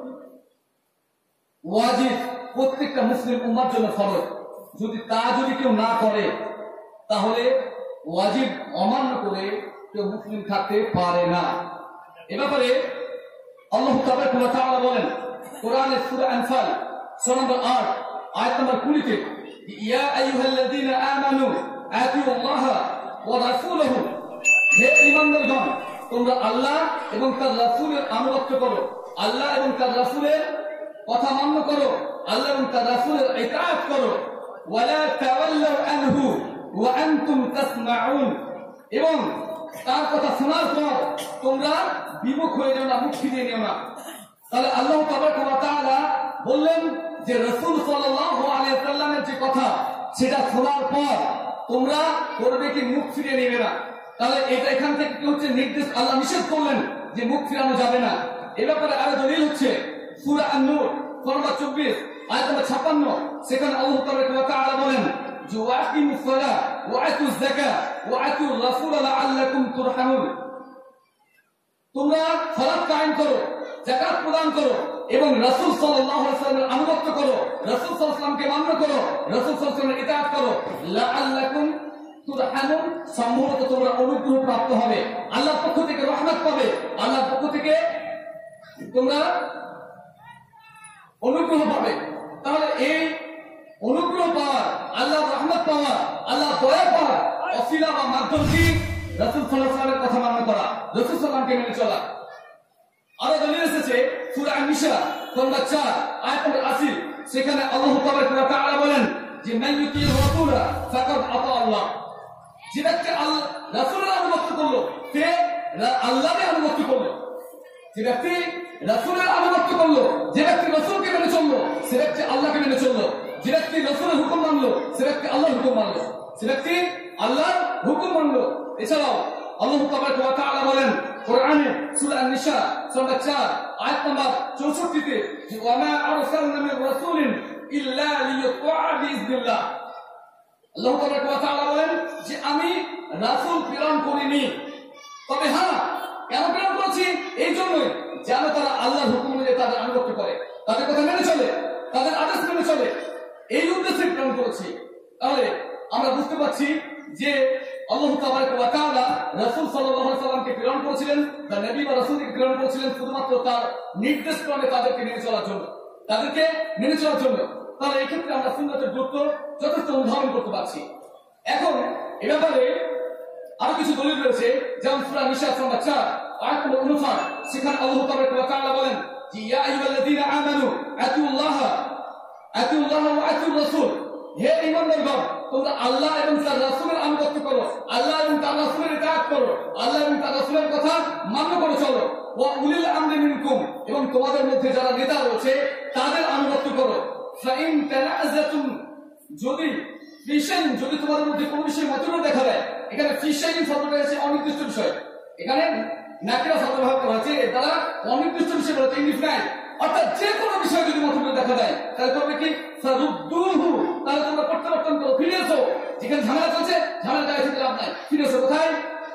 ওয়াজিব, প্রত্যেকটা মুসলিম উম্মার জন্য ফরজ। যদি তা যদি কেউ না করে তাহলে ওয়াজিব অমান্য করে কেউ মুসলিম থাকতে পারে না। এ ব্যাপারে আল্লাহ তাবারাক ওয়া তাআলা বলেন কোরআনের সূরা আনফাল সূরা নম্বর আট আয়াত নম্বর কুড়ি তে, ইয়া আইয়ুহাল্লাযীনা আমানু আতিউল্লাহা ওয়া রাসূলাহু, হে ঈমানদারগণ তোমরা আল্লাহ এবং তার রাসূলের আনুগত্য করো, আল্লাহ এবং তার রাসূলের কথা মান্য করো, আল্লাহ এবং তার রাসূলের ইতাআত করো। ওয়ালা তাওয়াল্লাউ আনহু ওয়া আনতুম তাসমাউন, এবং তার কথা শোনার পর তোমরা বিমুখ হয়ে যাও না, মুখ ফিরিয়ে নিও না। তাহলে আল্লাহ তাবারাক ওয়া তাআলা বললেন যে রাসূল সাল্লাল্লাহু আলাইহি ওয়াসাল্লামের যে কথা সেটা শোনার পর তোমরা করবে কি মুখ ফিরিয়ে নেবে না। তাহলে এটা এখান থেকে কি হচ্ছে, নির্দেশ আল্লাহ নিষেধ করলেন যে মুখ ফিরানো যাবে না। এ ব্যাপারে আরো দলিল হচ্ছে সূরা আন-নূর সূরা নম্বর চব্বিশ আয়াত নম্বর ছাপ্পান্ন, সেখানে আল্লাহ তাবারাক ওয়া তাআলা বলেন যে ওয়াকিমুস সালাহ ওয়া আতুজ যাকাত ওয়া আতুর রাসূল লাআল্লাকুম তুরহামুন, তোমরা সালাত কায়েম করো, যাকাত প্রদান করো এবং রাসূল সাল্লাল্লাহু আলাইহি ওয়াসাল্লামের আনুগত্য করো, রাসূল সাল্লাল্লাহু আলাইহি ওয়াসাল্লামকে মান্য করো, রাসূল সাল্লাল্লাহু আলাইহি ওয়াসাল্লামের ইতাআত করো, লাআল্লাকুম তুরহামুন, সম্ভবত তোমরা অনুগ্রহ প্রাপ্ত হবে, আল্লাহর পক্ষ থেকে রহমত পাবে, আল্লাহর পক্ষ থেকে তোমরা অনুগ্রহ পাবে। তাহলে এই অনুগ্রহ পাওয়ার, আল্লাহর রহমত পাওয়ার, আল্লাহর দয়া পাওয়ার ওসিলা বা মাধ্যম কি? রাসূল সাল্লাল্লাহু আলাইহি ওয়াসাল্লামের কথা মানা করা, রাসূল সাল্লাল্লাহু আলাইহি ওয়াসাল্লামকে মেনে চলা। আরো দলিল এসেছে সূরা আন-নিসা নম্বর চার আয়াত নম্বর আশি, সেখানে আল্লাহ তাবারাকা ওয়া তাআলা বলেন যে মান ইউতির রাসূলা ফাকাদ আতা আল্লাহ, যে ব্যক্তি আল্লাহ রাসূলের আনুগত্য করলো সে আল্লাহর আনুগত্য করলো। যে ব্যক্তি রাসূলের আনুগত্য করলো, যে ব্যক্তি রাসূলকে মেনে চললো, সে ব্যক্তি আল্লাহকে মেনে চললো। যে ব্যক্তি রাসূলের হুকুম মানলো, সে ব্যক্তি আল্লাহর হুকুম মানলো। সে ব্যক্তি আল্লাহর হুকুম মানলো। এছাড়াও আল্লাহ তাবারাকা ওয়া তাআলা বলেন কোরআনে সূরা আন-নিসা নম্বর চার আয়াত নম্বর চৌষট্টি তে যে ওয়া মা আরসালনা মির রাসূলিন ইল্লা লিইউতা বিইذনিল্লাহ। আল্লাহ তাবারাকা ওয়া তাআলা বলেন যে আমি রাসূল প্রেরণ করিনি, তবে হ্যাঁ কেন প্রেরণ করেছি? এই জন্যই যেন তারা আল্লাহর হুকুম অনুযায়ী তাদের আনুগত্য করে, তাদের কথা মেনে চলে, তাদের আদেশ মেনে চলে, এই উদ্দেশ্যে প্রেরণ করেছি। তাহলে আমরা বুঝতে পারছি যে আল্লাহ তাবারাকা ওয়া তাআলা রাসূল সাল্লাল্লাহু আলাইহি ওয়াসাল্লামকে প্রেরণ করেছিলেন, তার নবী বা রাসূলকে প্রেরণ করেছিলেন শুধুমাত্র তার নির্দেশ ক্রমে তাদেরকে মেনে চলার জন্য, তাদেরকে মেনে চলার জন্য। তাহলে এই ক্ষেত্রে আমরা সুন্নাতের গুরুত্ব যথেষ্ট অনুধাবন করতে পারছি। এখন এ ব্যাপারে আরো কিছু দলিল রয়েছে, যেমন সূরা নিসা নম্বর চার আয়াত নম্বর উনষাট, সেখানে আল্লাহ তাবারাকা ওয়া তাআলা বলেন যে ইয়া আইয়ুহাল্লাযীনা আমানু আতিউল্লাহ আতিউল্লাহ ওয়া আতিউর রাসূল, হে ঈমানদারগণ তোমরা আল্লাহ এবং তার রাসূলের আনুগত্য করো, আল্লাহ এবং তার রাসূলের ইতাআত করো, আল্লাহ এবং তার রাসূলের কথা মান্য করে চলো। ওয়া উলিল আমরি মিনকুম, এবং তোমাদের মধ্যে যারা নেতা রয়েছে তাদের আনুগত্য করো। ফাইন তানাযাতুম, যদি ফিশাইন, যদি তোমাদের মধ্যে কোনো বিষয়ে মতবিরোধ দেখা দেয়, এখানে ফিশাইন শব্দটা এসেছে অনির্দিষ্ট বিষয়, এখানে নাকিরা শব্দ ব্যবহার করা হয়েছে, এর দ্বারা অনির্দিষ্ট বিষয় বলতে ইনডিফাইন্ড, অর্থাৎ যে কোনো বিষয়ে যদি মতবিরোধ দেখা দেয় তাহলে করবে কি? ফারুদ্দুহু, তাহলে তোমরা প্রত্যাবর্তন করো, ফিরে এসো। যেখানে ঝামেলা চলছে ঝামেলা গায়ে থেকে লাভ নাই, ফিরে এসো কোথায়?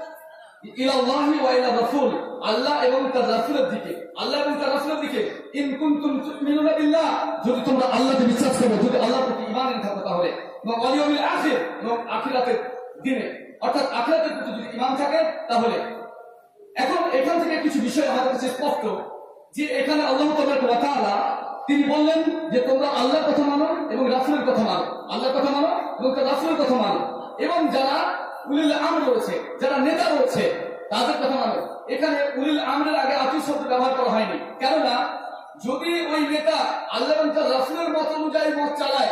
ইলাল্লাহি ওয়া ইলা রাসূল, আল্লাহ এবং তার রাসূলের দিকে, আল্লাহ এবং তার রাসূলের দিকে। ইন কুনতুম তুমিনুনা বিল্লাহ, যদি তোমরা আল্লাহকে বিশ্বাস করো, যদি আল্লাহর প্রতি ঈমান এনে থাকো, তাহলে এবং ওয়াল ইয়াউমিল আখির, এবং আখিরাতের দিনে, অর্থাৎ আখিরাতের প্রতি যদি ঈমান থাকে তাহলে। এখন এখান থেকে কিছু বিষয় আমাদের কাছে স্পষ্ট যে এখানে আল্লাহ তাবারাকা ওয়া তাআলা তিনি বললেন যে তোমরা আল্লাহর কথা মানো এবং রাসূলের কথা মানো, আল্লাহর কথা মানো এবং তার রাসূলের কথা মানো, এবং যারা উলিল আমর রয়েছে, যারা নেতা রয়েছে তাদের কথা মানো। এখানে উলিল আমরের আগে আতিউ শব্দ ব্যবহার করা হয়নি, কেননা যদি ওই নেতা আল্লাহ এবং তার রাসূলের মত অনুযায়ী মত চালায়,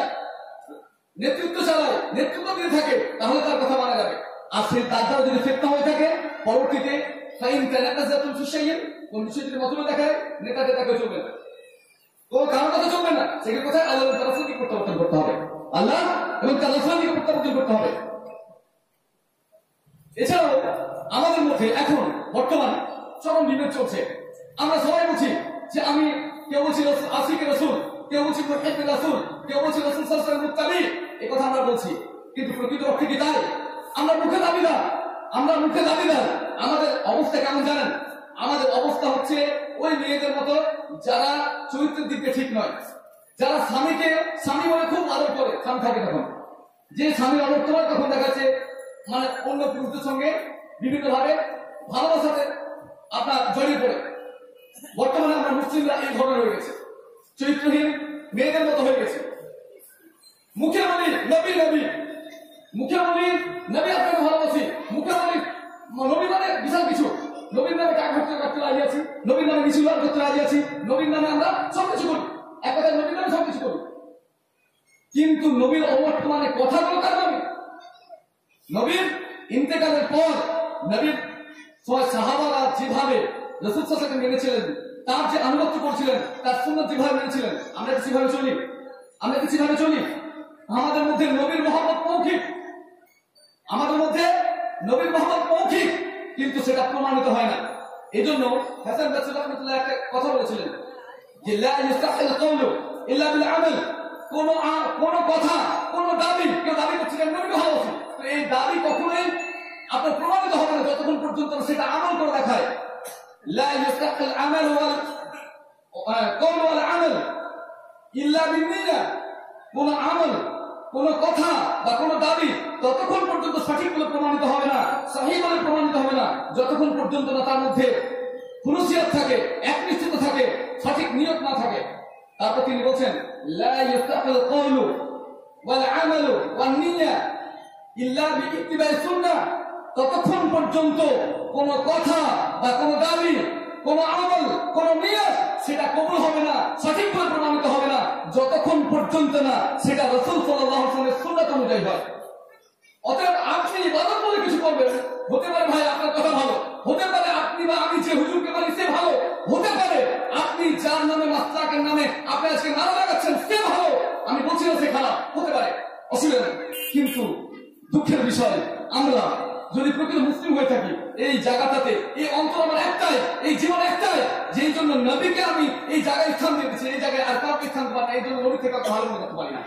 নেতৃত্ব চালায়, নেতৃত্ব দিয়ে থাকে, তাহলে তার কথা মানা যাবে। আর সে তার দ্বারা যদি ফিতনা হয়ে থাকে, পরবর্তীতে ফাইন তানাযাতুম ফি শাইইন, কোন বিষয়ে যদি মতবিরোধ দেখায়, নেতাকে তাকে চলবে না, কোন কারণ কথা চলবে না, সেখানে কোথায় আল্লাহ এবং তার রাসূলকে প্রত্যাবর্তন করতে হবে, আল্লাহ এবং তার রাসূলকে প্রত্যাবর্তন করতে হবে। এছাড়াও আমাদের মধ্যে এখন বর্তমান চরম বিভেদ চলছে। আমরা সবাই বলছি যে আমি, কেউ বলছি আশিকে রাসূল, কেউ বলছি মুহিব্বে রাসূল, কেউ বলছি রাসূল সাল্লাল্লাহু আলাইহি ওয়াসাল্লাম মুত্তাবি, এই কথা আমরা বলছি, কিন্তু প্রকৃত অর্থে কি তাই? আমরা মুখে দাবিদার, আমরা মুখে দাবিদার। আমাদের অবস্থা কেমন জানেন? আমাদের অবস্থা হচ্ছে ওই মেয়েদের মতো যারা চরিত্রের দিকে ঠিক নয়, যারা স্বামীকে স্বামী বলে খুব আদর করে, স্বামী থাকে তখন, যে স্বামীর আদর তোমার তখন দেখাচ্ছে মানে অন্য পুরুষদের সঙ্গে বিভিন্ন ভাবে ভালোবাসাতে আপনার জড়িয়ে পড়ে। বর্তমানে আমরা মুসলিমরা এই ধরনের হয়ে গেছে, চরিত্রহীন মেয়েদের মতো হয়ে গেছে। মুখে বলি নবী নবী, মুখে বলি নবী আপনাকে ভালোবাসি, মুখে বলি নবী মানে বিশাল কিছু, নবীর নামে টাকা খরচ করতে রাজি আছি, নবীর নামে কিছু করতে রাজি আছি, নবীর নামে আমরা সবকিছু করি, এক কথায় নবীর নামে সবকিছু করি। কিন্তু নবীর অবর্তমানে কথাগুলো কার নামে? নবীর ইন্তেকালের পর নবীর সাহাবারা যেভাবে রাসূল সাল্লাল্লাহু আলাইহি ওয়াসাল্লাম মেনেছিলেন, তার যে আনুগত্য করছিলেন, তার সুন্নাত যেভাবে মেনেছিলেন, আমরা কি সেভাবে চলি? আমরা কি সেভাবে চলি? আমাদের মধ্যে নবীর মহব্বত মৌখিক, আমাদের মধ্যে নবীর মহব্বত মৌখিক, কিন্তু সেটা প্রমাণিত হয় না। এই জন্য হাসান বসরি রাহমাতুল্লাহ একটা কথা বলেছিলেন যে লা ইস্তাহিল কওলু ইল্লা বিল আমাল, কোন কোন কথা, কোন দাবি, কেউ দাবি করছিলেন নবীকে ভালোবাসি, তো এই দাবি কখনোই আপনার প্রমাণিত হবে না যতক্ষণ পর্যন্ত সেটা আমল করে দেখায়। লা ইস্তাহিল আমাল ওয়াল কওলু ওয়াল আমাল ইল্লা বিন নিয়া, কোন আমল, কোন কথা বা কোন দাবি ততক্ষণ পর্যন্ত সঠিক বলে প্রমাণিত হবে না, সহিহ বলে প্রমাণিত হবে না, যতক্ষণ পর্যন্ত না তার মধ্যে ফুলুসিয়াত থাকে, একনিষ্ঠতা থাকে, সঠিক নিয়ত না থাকে। তারপর তিনি বলছেন লা ইস্তাকিল কওলু ওয়াল আমালু ওয়ান নিয়্যা ইল্লা বিইত্তিবাই সুন্নাহ। ততক্ষণ পর্যন্ত কোন কথা বা কোন দাবি, কোন আমল, কোন নিয়ত সেটা কবুল হবে না, সঠিক বলে প্রমাণিত হবে না, যতক্ষণ পর্যন্ত না সেটা রাসূল সাল্লাল্লাহু আলাইহি ওয়াসাল্লামের সুন্নাত অনুযায়ী হয়। অতএব আপনি ইবাদত বলে কিছু করবেন, হতে পারে ভাই আপনার কথা ভালো, হতে পারে আপনি বা আমি যে হুজুরকে মানি সে ভালো, হতে পারে আপনি যার নামে মাসলাকের নামে আপনি আজকে নারা লাগাচ্ছেন সে ভালো, আমি বলছি না সে খারাপ, হতে পারে, অসুবিধা নেই। কিন্তু দুঃখের বিষয়, আমরা যদি প্রকৃত মুসলিম হয়ে থাকি, এই জায়গাটাতে এই অন্তর আমার একটাই, এই জীবন একটাই, যেই জন্য নবীকে আমি এই জায়গায় স্থান দিয়েছি, এই জায়গায় আর কাউকে স্থান পাই না, এই জন্য নবী থেকে ভালো মনে করতে পারি না।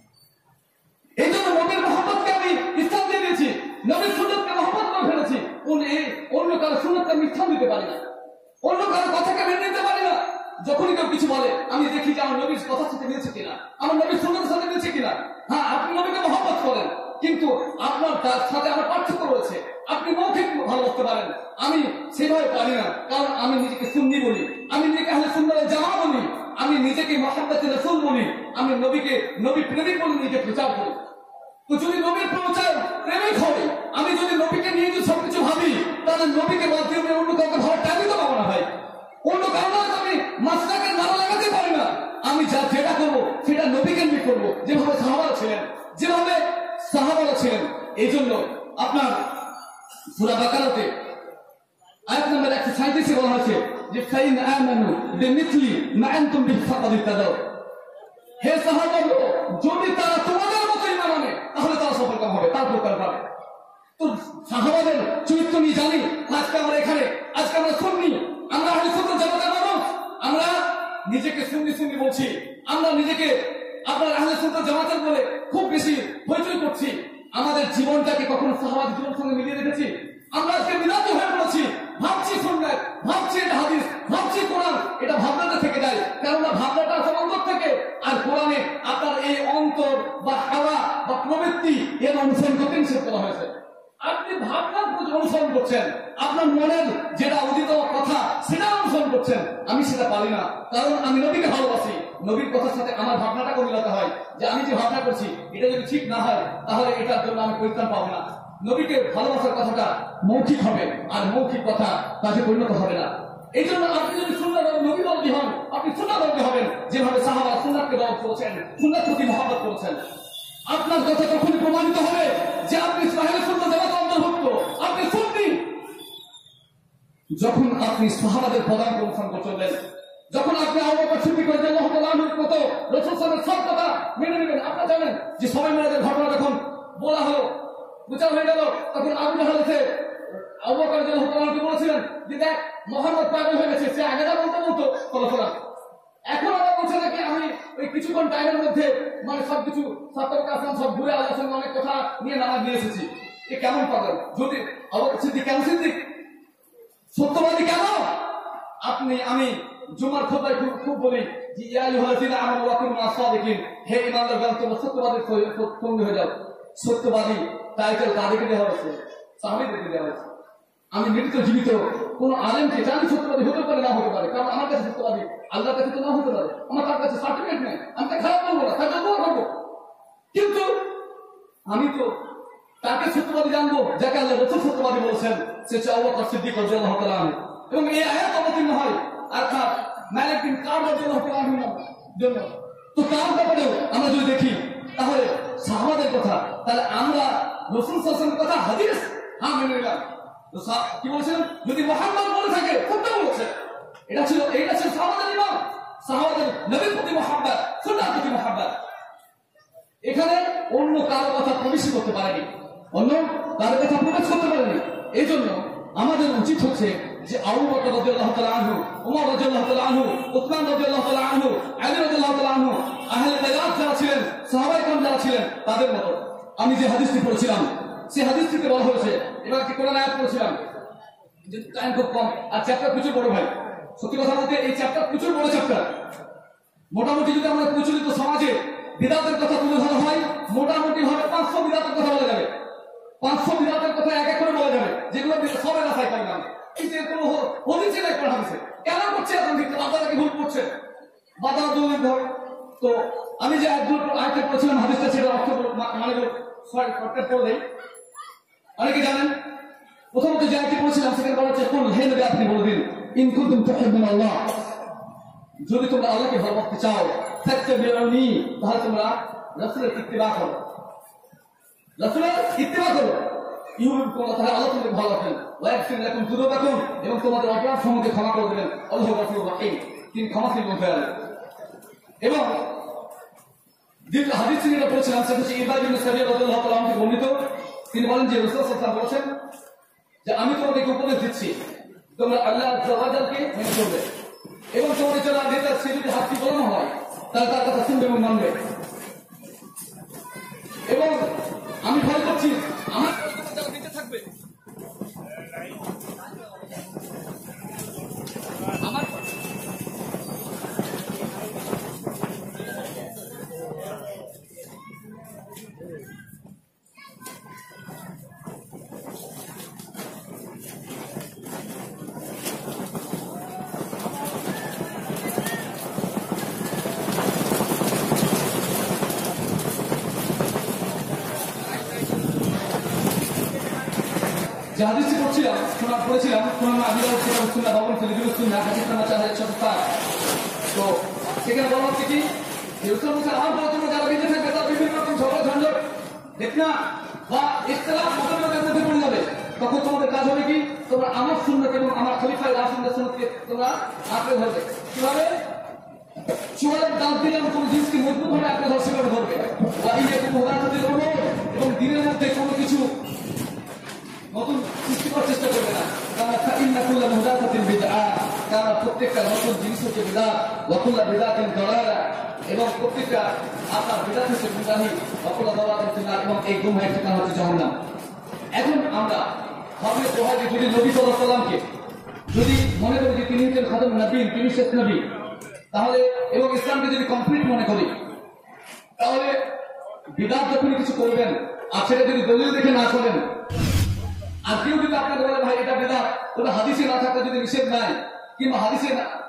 এই জন্য নবীর মহব্বতকে আমি স্থান দিয়ে দিয়েছি, নবীর সুন্নতকে মহব্বত করে ফেলেছি, অন্য কারো সুন্নতকে আমি স্থান দিতে পারি না, অন্য কারো কথাকে মেনে নিতে পারি না। যখনই কেউ কিছু বলে আমি দেখি যে আমার নবীর কথার সাথে মিলছে কিনা, আমার নবীর সুন্নতের সাথে মিলছে কিনা। হ্যাঁ, আপনি নবীকে মহব্বত করেন, কিন্তু আপনার তার সাথে আমার পার্থক্য রয়েছে। আপনি মৌখিক ভালোবাসতে পারেন, আমি সেভাবে পারি না, কারণ আমি নিজেকে সুন্নি বলি, আমি নিজেকে আহলে সুন্নাত ওয়াল জামাত বলি, আমি নিজেকে মুহাম্মদুর রাসূল বলি, আমি নবীকে নবী প্রেমিক বলে নিজেকে প্রচার করি। তো যদি নবীর প্রচার প্রেমিক হয়, আমি যদি নবীকে নিয়ে যদি সবকিছু ভাবি, তাহলে নবীকে বাদ দিয়ে অন্য কাউকে ভাবার টাইমই তো পাবো না ভাই। অন্য কারণে আমি মাসলাকে নারা লাগাতে পারি না, আমি যা যেটা করবো সেটা নবীকে নিয়ে করবো, যেভাবে সাহাবারা ছিলেন, যেভাবে সাহাবারা ছিলেন। এই জন্য আপনার সূরা বাকারাতে আয়াত নম্বর একশো সাঁইত্রিশে বলা হয়েছে যে ফাইন আমানু বিমিথলি মা আনতুম বিহি ফাকাদ ইহতাদাউ। হে সাহাবাগণ, যদি তারা তোমাদের মতো ঈমান আনে তাহলে তারা সফলকাম হবে, তার প্রকার পাবে। তো সাহাবাদের চরিত্র নিয়ে জানি, আজকে আমরা এখানে, আজকে আমরা সুন্নি, আমরা আহলে সুন্নাত জামাতের মানুষ, আমরা নিজেকে সুন্নি সুন্নি বলছি, আমরা নিজেকে আপনার আহলে সুন্নাত জামাতের বলে খুব বেশি হইচই করছি। আমাদের জীবনটাকে কখনো সাহাবাদের জীবনের সঙ্গে মিলিয়ে রেখেছি? আমরা আজকে মিলাতে হয়ে পড়েছি, ভাবছি সুন্নাত, ভাবছি এটা হাদিস, ভাবছি কোরআন, এটা ভাবনাটা থেকে যায়, কেননা ভাবনাটা আসলে অন্তর থেকে। আর কোরআনে আপনার এই অন্তর বা হাওয়া বা প্রবৃত্তি এর অনুসরণ করতে নিষেধ করা হয়েছে। আপনি ভাবনার অনুসরণ করছেন, আপনার মনের যেটা উদিত কথা সেটা অনুসরণ করছেন, আমি সেটা পারি না, কারণ আমি নবীকে ভালোবাসি। নবীর কথার সাথে আমার ভাবনাটাকে মিলাতে হয়, যে আমি যে ভাবনা করছি এটা যদি ঠিক না হয় তাহলে এটার জন্য আমি পরিত্রাণ পাবো না। নবীকে ভালোবাসার কথাটা মৌখিক হবে, আর মৌখিক কথা কাজে পরিণত হবে না। এই জন্য আপনি যদি সুন্নাত নবী দলবি হন, আপনি সুন্নাত দলবি হবেন, যেভাবে সাহাবা সুন্নাতকে দল করেছেন, সুন্নাত প্রতি মহব্বত করেছেন। আপনার কথা তখনই প্রমাণিত হবে যে আপনি আহলে সুন্নাত জামাতের অন্তর্ভুক্ত, আপনি সুন্নি, যখন আপনি সাহাবাদের পদাঙ্ক অনুসরণ করে চলবেন, যখন আপনি আবু বকর সিদ্দিক রাদিয়াল্লাহু তাআলা আনহুর মতো রাসূল সাল্লাল্লাহু আলাইহি ওয়াসাল্লামের সব কথা মেনে নেবেন। আপনারা জানেন যে সবাই মিলে ঘটনা যখন বলা হলো, বিচার হয়ে গেল, তখন আবু জাহেল এসে আবু বকর রাদিয়াল্লাহু তাআলা আনহুকে বলেছিলেন যে দেখ, মুহাম্মদ পাগল হয়ে গেছে, সে আগে যা বলতে বলতো ফলাফল, এখন আবার বলছে নাকি আমি ওই কিছুক্ষণ টাইমের মধ্যে মানে সবকিছু সতর্ক আসলাম, সব ঘুরে আল্লাহর সঙ্গে অনেক কথা নিয়ে নামাজ নিয়ে এসেছি। এ কেমন পাগল? যদি আবু বকর সিদ্দিক কেন সিদ্দিক? সত্যবাদী কেন? আপনি আমি জুমার খুতবায় খুব খুব বলি যে ইয়া আইয়ুহাল্লাযীনা আমানু ওয়া কুনু মা'আস সাদিকিন, হে ঈমানদারগণ তোমরা সত্যবাদীর সঙ্গে হয়ে যাও। সত্যবাদী টাইটেল কাদেরকে দেওয়া হয়েছে? সাহাবীদেরকে দেওয়া হয়েছে। আমি মৃত জীবিত কোন আলেমকে জানি সত্যবাদী হতে পারে, না হতে পারে, কারণ আমার কাছে সত্যবাদী আল্লাহর কাছে তো না হতে পারে, আমার তার কাছে সার্টিফিকেট নেই, আমি তাকে খারাপ বলবো না, তাকে ব্যবহার করবো, কিন্তু আমি তো তাকে সত্যবাদী জানবো যাকে আল্লাহ রাসূল সত্যবাদী বলেছেন, সে হচ্ছে আবু বকর সিদ্দিক রাদিয়াল্লাহু তাআলা আনহু। এবং এই আয়াত অবতীর্ণ হয় অর্থাৎ মালিক বিন কাব রাদিয়াল্লাহু তাআলা আনহুর জন্য। তো তার ব্যাপারেও আমরা যদি দেখি তাহলে সাহাবাদের কথা, তাহলে আমরা রাসূল সাল্লাল্লাহু আলাইহি ওয়াসাল্লামের কথা হাদিস হ্যাঁ মেনে নিলাম। কি বলছেন? যদি মুহাম্মদ বলে থাকে সত্য বলেছে, এটা ছিল এইটা ছিল সাহাবাদের ঈমান, সাহাবাদের নবীর প্রতি মুহাব্বত, সুন্নাহর প্রতি মুহাব্বত। এখানে অন্য কারো কথা প্রবেশ করতে পারেনি, অন্য কারো কথা প্রবেশ করতে পারেনি। এই জন্য আমাদের উচিত হচ্ছে যে আবু বকর রাদিয়াল্লাহু তাআলা আনহু, ওমর রাদিয়াল্লাহু তাআলা আনহু, উসমান রাদিয়াল্লাহু তাআলা আনহু, আলী রাদিয়াল্লাহু তাআলা আনহু, আহলে বায়াত যারা ছিলেন, সাহাবায়ে কেরাম যারা ছিলেন, তাদের মতো। আমি যে হাদিসটি পড়েছিলাম সেই হাদিসটিতে বলা হয়েছে, এবার কি কোরআন আয়াত পড়েছিলাম, যে টাইম খুব কম আর চ্যাপ্টার প্রচুর বড় ভাই। সত্যি কথা বলতে এই চ্যাপ্টার প্রচুর বড় চ্যাপ্টার। মোটামুটি যদি আমরা প্রচলিত সমাজে বিদাতের কথা তুলে ধরা হয়, মোটামুটি ভাবে পাঁচশো বিদাতের কথা বলা যাবে, পাঁচশো বিধাতের কথা এক এক করে বলা যাবে, যেগুলো সবে রাখাই পারি না, কিন্তু এর কোনো হদিসে নাই কোরআন হাদিসে। কেন করছে এখন কিন্তু আপনারা কি ভুল করছে, বাধা দূর দিতে হবে। তো আমি যে আয়াতে পড়েছিলাম হাদিসটা, সেটা অর্থ মানে সরি শর্টকাট করে দেই। অনেকে জানেন, প্রথমত যে আয়াতে পড়েছিলাম সেখানে বলা হচ্ছে কুল, হে নবী আপনি বলে দিন, ইন কুনতুম তুহিব্বুনাল্লাহ, যদি তোমরা আল্লাহকে ভালোবাসতে চাও, ফাত্তাবিউনি, তাহলে তোমরা রাসূলের ইত্তিবা করো, রাসূলের ইত্তিবা করো, ইউহিব্বুকুম, তাহলে আল্লাহ তোমাদের ভালোবাসেন, ওয়া ইয়াগফির লাকুম যুনুবাকুম, এবং তোমাদের অপরাধ সমূহকে ক্ষমা করে দেবেন, আল্লাহু গফুরুর রহিম, তিনি ক্ষমাশীল এবং দয়ালু। এবং দিল হাদিস যেটা বলেছিলাম সেটা হচ্ছে ইরবাদ ইবনে সারিয়া রাদিয়াল্লাহু তাআলা থেকে বর্ণিত। তিনি বলেন যে রাসূল সাল্লাল্লাহু আলাইহি ওয়াসাল্লাম বলেছেন যে আমি তোমাদেরকে উপদেশ দিচ্ছি, তোমরা আল্লাহ আযজা ওয়া জালকে মেনে চলবে, এবং তোমাদের যারা নেতা সে যদি হাতটি বলানো হয় তাহলে তার কথা শুনবে এবং মানবে। এবং আমি ভয় করছি আমার যারা দিতে থাকবে, আমার যে হাদিসটি পড়ছিলাম, শোনা পড়েছিলাম, শোনা আবি দাউদ কিতাব সুন্নাহ বাবুল ফিল সুন্নাহ হাদিস নাম্বার চার হাজার ছশো পাঁচ। তো সেখানে বলা হচ্ছে কি, যে রাসূল বলেছেন আমার পরে তোমরা যারা বেঁচে থাকবে তারা বিভিন্ন রকম ঝগড়া ঝঞ্ঝট ফিতনা বা ইখতিলাফ মতভেদের মধ্যে পড়ে যাবে। তখন তোমাদের কাজ হবে কি, তোমরা আমার সুন্নাত এবং আমার খলিফা রাশিদুল্লাহ সুন্নাতকে তোমরা আঁকড়ে ধরবে। কিভাবে? চুয়ালের দাঁত দিয়ে এমন কোন জিনিসকে মজবুত ভাবে আঁকড়ে ধরে সেভাবে ধরবে। এবং দিনের মধ্যে কোনো কিছু নতুন সৃষ্টি করার চেষ্টা করবে না, কারণ ইন্নাকুল্লা মুহদাসাতিন বিদআহ, কারণ প্রত্যেকটা নতুন জিনিস হচ্ছে বিদআত, ওয়া কুল্লু বিদআতিন দালালা, এবং প্রত্যেকটা আপনার বিদআত হচ্ছে গুমরাহি, ওয়া কুল্লু দালালাতিন ফিন্নার, এবং এই গুমরাহির ঠিকানা হচ্ছে জাহান্নাম। এখন আমরা ভাবলে কোথায় যে যদি নবী সাল্লাল্লাহু আলাইহি ওয়াসাল্লামকে যদি মনে করি যে তিনি হচ্ছেন খাতামুন নবীয়্যিন, তিনি শেষ নবী, তাহলে এবং ইসলামকে যদি কমপ্লিট মনে করি, তাহলে বিদআত যখন কিছু করবেন আর সেটা যদি দলিল দেখে না করেন, আর কেউ যদি আপনাকে বলে ভাই এটা বেদাত, ওটা হাদিসে না থাকলে যদি নিষেধ নাই, কিংবা হাদিসে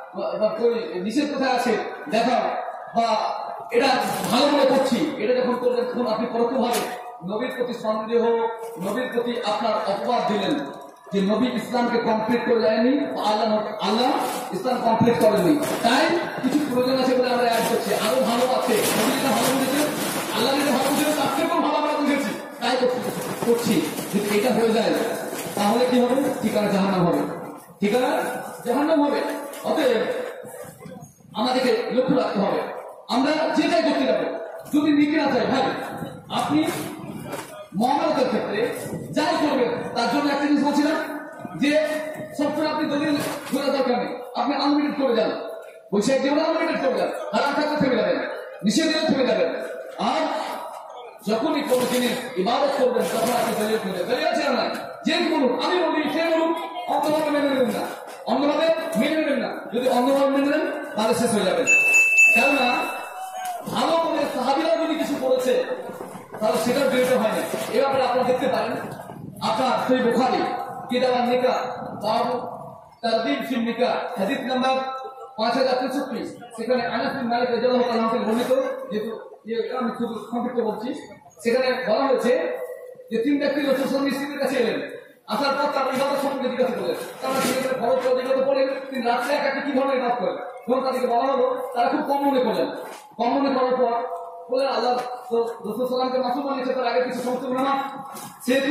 নিষেধ কোথায় আছে দেখা, বা এটা ভালো মনে করছি, এটা যখন করবেন তখন আপনি পরোক্ষভাবে নবীর প্রতি সন্দেহ, নবীর প্রতি আপনার অপবাদ দিলেন যে নবী ইসলামকে কমপ্লিট করে যায়নি, আল্লাহ আল্লাহ ইসলাম কমপ্লিট করেননি। তাই কিছু প্রয়োজন আছে বলে আমরা অ্যাড করছি, আরো ভালো আছে, নবী যেটা ভালো বুঝেছে, আল্লাহ যেটা ভালো বুঝেছে তার থেকেও ভালো আমরা বুঝেছি, তাই করছি। যদি এটা হয়ে যায় তাহলে কি হবে? ঠিকানা জাহান্নাম হবে, ঠিকানা জাহান্নাম হবে। অতএব আমাদেরকে লক্ষ্য রাখতে হবে, আমরা যেটাই করতে যাবো যদি নিকে না চাই, ভাই আপনি মুআমালাতের ক্ষেত্রে যাই করবেন তার জন্য একটা জিনিস বলছিলাম যে সবসময় আপনি দলিল ধরে দরকার নেই, আপনি আনলিমিটেড করে যান, বলছে যেগুলো আনলিমিটেড করে যান, হারাম থাকলে থেমে যাবেন, নিষেধ দিলে থেমে যাবেন। আর যখনই কোন জিনিস ইবাদত করবেন তখন আপনি দলিল খুঁজে দলিল আছে না, যে বলুন আমি বলি সে বলুন, অন্ধভাবে মেনে নেবেন না, অন্ধভাবে মেনে নেবেন না। যদি অন্ধভাবে মেনে নেন তাহলে শেষ হয়ে যাবেন। কেননা ভালো করে সাহাবীরা যদি কিছু করেছে তাহলে সেটার বিরত হয় না। এ ব্যাপারে আপনারা দেখতে পারেন, আপনার সহিহ বুখারী কিতাবুন নিকাহ বাবু তারগীব ফিল নিকাহ হাদিস নাম্বার পাঁচ হাজার তেষট্টি, সেখানে আনাস বিন মালিক রাদিয়াল্লাহু তাআলা থেকে বর্ণিত, যেহেতু আমি শুধু সংক্ষিপ্ত বলছি, সেখানে বলা হয়েছে যে তিন ব্যক্তি রাসূল সাল্লাল্লাহু আলাইহি ওয়াসাল্লামের কাছে এলেন, আসার পর তার ইবাদত সম্পর্কে জিজ্ঞাসা করলেন। তারা সেখানে ফরজ যেগুলো পড়েন, তিনি রাত্রে একাকি কি ধরনের ইবাদত করেন, যখন তাদেরকে বলা হলো তারা খুব কম মনে করলেন। কম মনে করার পর বললেন আল্লাহ রাসূল সাল্লাল্লাহু আলাইহি ওয়াসাল্লামকে মাসুম বানিয়েছে, তার আগে কিছু সমস্ত গুনাহ, সেহেতু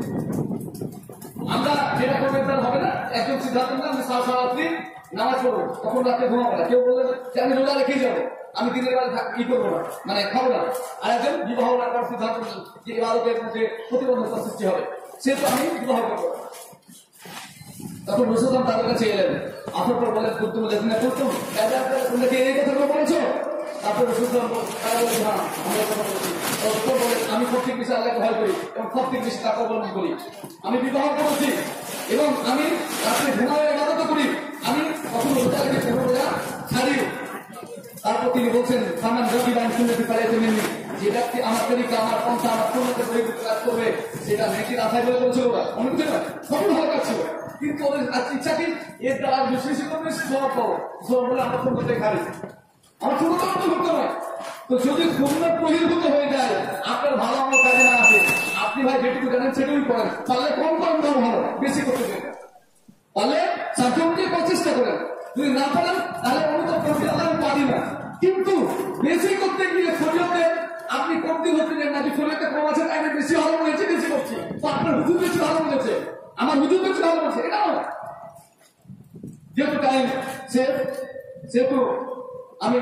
আমরা যেটা করবেন তার হবে না। একজন সিদ্ধান্ত নিলাম আমি সারা রাত্রি নামাজ পড়বো, তখন রাত্রে ঘুমাবো না। কেউ বললেন যে আমি রোজা রেখেই যাবো, আমি দিনের বেলা ই করবো না, মানে খাবো না। আর একজন বিবাহ না করার সিদ্ধান্ত নিলেন যে ইবাদতের মধ্যে প্রতিবন্ধকতা সৃষ্টি হবে, সেহেতু আমি বিবাহ করবো। তখন রাসূল তাদের কাছে এলেন, আসার পর বলেন কুনতুম লাযিনা কুনতুম তোমরা কি এই কথাগুলো বলেছো? তারপর রাসূল তারা বলেন হ্যাঁ আমরা কথা বলছি। তখন বলেন আমি প্রত্যেক বিষয়ে আল্লাহকে ভয় করি এবং প্রত্যেক বিষয়ে তাকওয়া অবলম্বন করি, আমি বিবাহ করেছি এবং আমি রাত্রে ঘুমায় ইবাদত করি, আমি কখনো রোজা রেখে কোনো রোজা ছাড়ি। তারপর তিনি বলছেন সামান রবি বাইন সুন্নতি ফালাইতে মিন্নি, যে ব্যক্তি আমার তরিকা আমার পন্থা আমার সুন্নতের পরিবর্তে কাজ করবে সেটা নেকির আশায় বলে বলছিল ওরা অনেক কিছু না সবই ভালো কাজ ছিল কিন্তু ওদের ইচ্ছা কি এর দ্বারা বেশি বেশি করবে স্বভাব পাবো স্বভাব বলে আমার সুন্নতে খারি আমার সুন্নত অন্তর্ভুক্ত নয়। তো যদি সুন্নত বহির্ভূত হয়ে যায় আপনার ভালো আমার কাজে না আসে আপনি ভাই যেটুকু জানেন সেটুকুই করেন তাহলে কম কম দাম ভালো বেশি করতে দেবেন তাহলে চারজনকে প্রচেষ্টা করেন যদি না পারেন তাহলে অনুতাপ করতে আমি পারি না কিন্তু বেশি করতে গিয়ে শরীয়তে আপনি কমতি হতে দেন না যে শরীয়তে কম আছে তাই বেশি ভালো হয়েছে বেশি করছি তো আপনার হুজুর বেশি ভালো বলেছে আমার হুজুর বেশি ভালো বলছে এটা নয় যেহেতু টাইম সে সেহেতু আমি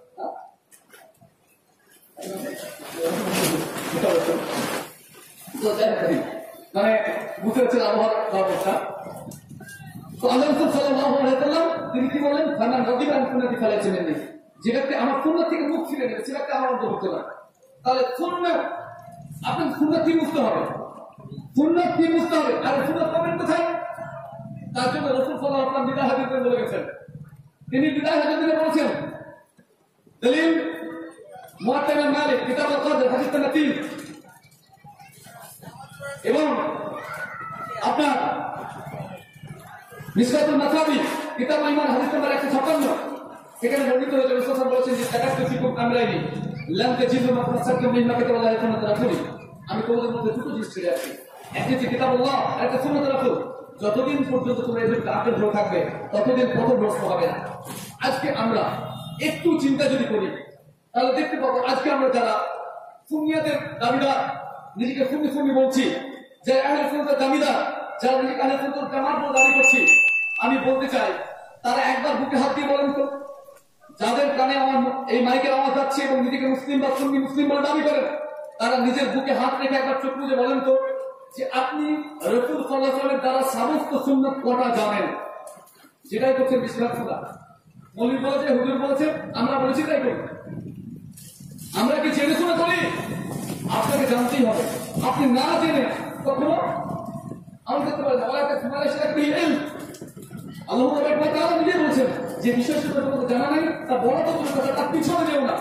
মানে বুঝতে পারছেন আবহাওয়ার অবস্থা তো আল্লাহ রাসূল সাল্লাল্লাহু আলাইহি ওয়াসাল্লাম তিনি কি বললেন ফামান রাদিবা আন সুন্নতি ফালাইছিলেন যে ব্যক্তি আমার সুন্নাত থেকে মুখ ফিরে নেবে সে ব্যক্তি আমার অন্তর্ভুক্ত না তাহলে সুন্নাত আপনার সুন্নাত কি বুঝতে হবে সুন্নাত কি বুঝতে হবে আর সুন্নাত পাবেন কোথায় তার জন্য রাসূল সাল্লাল্লাহু আলাইহি ওয়াসাল্লাম বিদায় হাদিসে বলে গেছেন তিনি বিদায় হাদিসে বলেছেন দলিল মুআত্তা ইবনে মালিক কিতাব আল-কদর হাদিস নম্বর তিন এবং আপনার মিশকাতুল মাসাবি কিতাব ইমান হাদিস নম্বর একশো ছাপ্পান্ন সেখানে বর্ণিত হয়েছে রাসূল বলেছেন যে তাকাতু ফিকুম আমরাইনি লাম তাজিদু মাকসাদকুম মিম্মা কাতাবাল্লাহু সুন্নাত রাসূলি আমি তোমাদের মধ্যে দুটো জিনিস ছেড়ে আছি একটি হচ্ছে কিতাবুল্লাহ আর একটা সুন্নাত রাসূল যতদিন পর্যন্ত তোমরা এদের আঁকড়ে ধরে থাকবে ততদিন পথভ্রষ্ট হবে না আজকে আমরা একটু চিন্তা যদি করি তাহলে দেখতে পাবো আজকে আমরা যারা সুন্নিয়াতের দাবিদার নিজেকে সুন্নি সুন্নি বলছি যে আহলে সুন্নাতের দাবিদার যারা নিজেকে আহলে সুন্নাত জামাত বলে দাবি করছি আমি বলতে চাই তারা একবার বুকে হাত দিয়ে বলেন তো যাদের কানে আমার এই মাইকের আওয়াজ যাচ্ছে এবং নিজেকে মুসলিম বা সুন্নি মুসলিম বলে দাবি করেন তারা নিজের বুকে হাত রেখে একবার চোখ বুজে বলেন তো যে আপনি রাসূল সাল্লাল্লাহু আলাইহি ওয়াসাল্লামের দ্বারা সমস্ত সুন্নাত কটা জানেন যেটাই করছেন বেশিরভাগ সুন্নাত মৌলভী বলেছে হুজুর বলেছে আমরা বলেছি তাই করি আমরা কি জেনে শুনে করি আপনাকে জানতেই হবে আপনি না জেনে কখনো আমি করতে পারি না একটা সুমালে সেটা কি এল আল্লাহ তাআলা নিজে বলছেন যে বিষয় সেটা তোমাদের জানা নাই তা বড় তো কোনো কথা তার পিছনে যেও না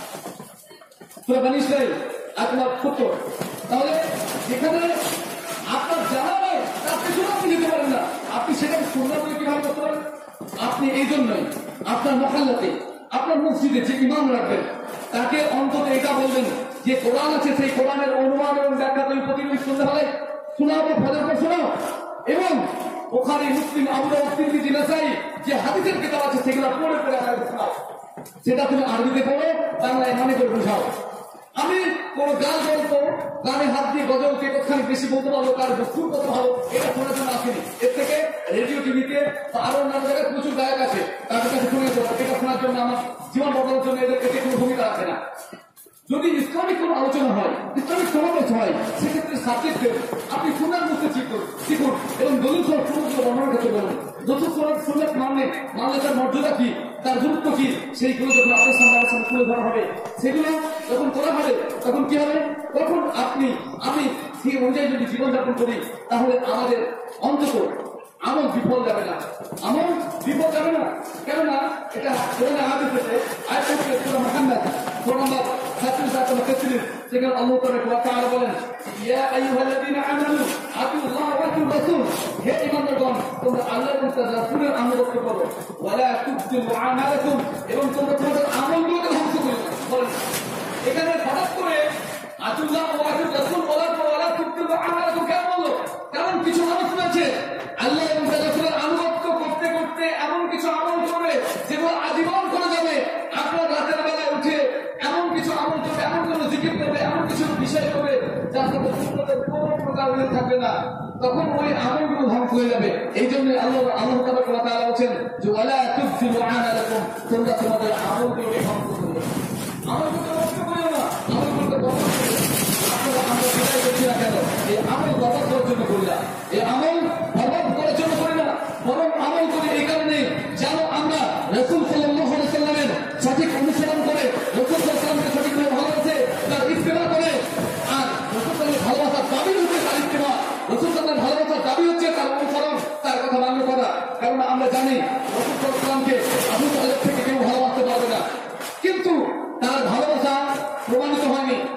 সূরা বনী ইসরাঈল আয়াত নম্বর সত্তর তাহলে যেখানে আপনার জানা নাই তার পিছনে আপনি যেতে পারেন না আপনি সেটাকে সুন্নাত বলে কিভাবে করতে পারেন আপনি এই জন্যই আপনার মহল্লাতে আপনার মসজিদে যে ইমাম রাখবেন তাকে অন্তত এটা বলবেন যে কোরআন আছে সেই কোরআনের অনুমান এবং ব্যাখ্যা তুমি প্রতিদিন শুনতে হবে শোনাবো ফজর করে শোনাও এবং বুখারী মুসলিম আবু দাউদ তিরমিজি নাসাই যে হাদিসের কিতাব আছে সেগুলো পড়ে পড়ে আমাকে শোনাও সেটা তুমি আরবিতে পড়ো বাংলায় মানে করে বোঝাও আমি কোন গান বলবো গানে হাত দিয়ে গজল কে কোথায় বেশি বলতে পারবো কার সুর কত ভালো এটা শোনার জন্য আসেনি এর থেকে রেডিও টিভিতে বা আরো অন্যান্য জায়গায় প্রচুর গায়ক আছে তাদের কাছে শুনে দেবো এটা শোনার জন্য আমার জীবন বদলানোর জন্য এদের এতে কোনো ভূমিকা আছে না যদি ইসলামিক কোনো আলোচনা হয় ইসলামিক সমাবেশ হয় সেক্ষেত্রে সাবজেক্টে আপনি সুন্নাত বুঝতে শিখুন শিখুন এবং দলিল সহ সমস্ত বর্ণনার ক্ষেত্রে বলুন যত সুন্নাত মানলে মানলে তার মর্যাদা কি তার গুরুত্ব কি সেইগুলো যখন আপনার সামনে আমার সামনে তুলে ধরা হবে সেগুলো যখন করা হবে তখন কি হবে তখন আপনি আমি সেই অনুযায়ী যদি জীবনযাপন করি তাহলে আমাদের অন্তত আমল বিফল যাবে না আমল বিফল যাবে না কেননা এটা কোরআনে হাদিস আছে আয়াত থেকে সূরা মুহাম্মদ সূরা নম্বর সাতত্রিশ আয়াত নম্বর তেত্রিশ সেখানে আল্লাহ তাআলা বলেন ইয়া আইয়ুহাল্লাযীনা আমানু আতিউল্লাহ ওয়া আতিউর রাসূল হে ঈমানদারগণ তোমরা আল্লাহ এবং তার রাসূলের আনুগত্য করো ওয়ালা তুবতিলু আমালাকুম এবং তোমরা তোমাদের আমলগুলোকে ধ্বংস করো বলেন এখানে হঠাৎ করে আতিউল্লাহ ওয়া আতিউর রাসূল বলার পর ওয়ালা তুবতিলু আমালাকুম কেন বললো কারণ কিছু মানুষ রয়েছে আল্লাহ এবং তার রাসূলের আনুগত্য করতে করতে এমন কিছু আমল করবে যেগুলো আজীবন করে যাবে আপনার রাতের বেলায় উঠে এমন কিছু আমল করবে এমন কোনো জিকির করবে এমন কিছু বিষয় করবে যার সাথে সুন্নতের কোনো প্রকার মিল থাকবে না তখন ওই আমলগুলো ধ্বংস হয়ে যাবে এই জন্য আল্লাহ আল্লাহ তাআলা বলেন যে ওয়ালা তুবতিলু আমালাকুম তোমরা তোমাদের আমলগুলোকে ধ্বংস করবে আমলগুলো নষ্ট করো না আমলগুলোকে ধ্বংস করো আপনারা আমরা সেটাই করছি না কেন এই আমল বরবাদ করার জন্য করি না এই আমল বরবাদ করার জন্য করি না বরং আমল করি এই কারণে যেন আমরা রাসূল সাল্লাল্লাহু আলাইহি ওয়াসাল্লামের সঠিক অনুসরণ করে রাসূল সাল্লাল্লাহু আলাইহি ওয়াসাল্লামকে সঠিকভাবে ভালোবাসে তার ইত্তেবা করে আর রাসূল সাল্লাল্লাহু ভালোবাসার দাবি হচ্ছে তার ইত্তেবা রাসূল সাল্লাল্লাহু ভালোবাসার দাবি হচ্ছে তার অনুসরণ তার কথা মান্য করা কারণ আমরা জানি রাসূল সাল্লাল্লাহু আলাইহি ওয়াসাল্লামকে আবু তালেব থেকে কেউ ভালোবাসতে পারবে না কিন্তু তার ভালোবাসা প্রমাণিত হয়নি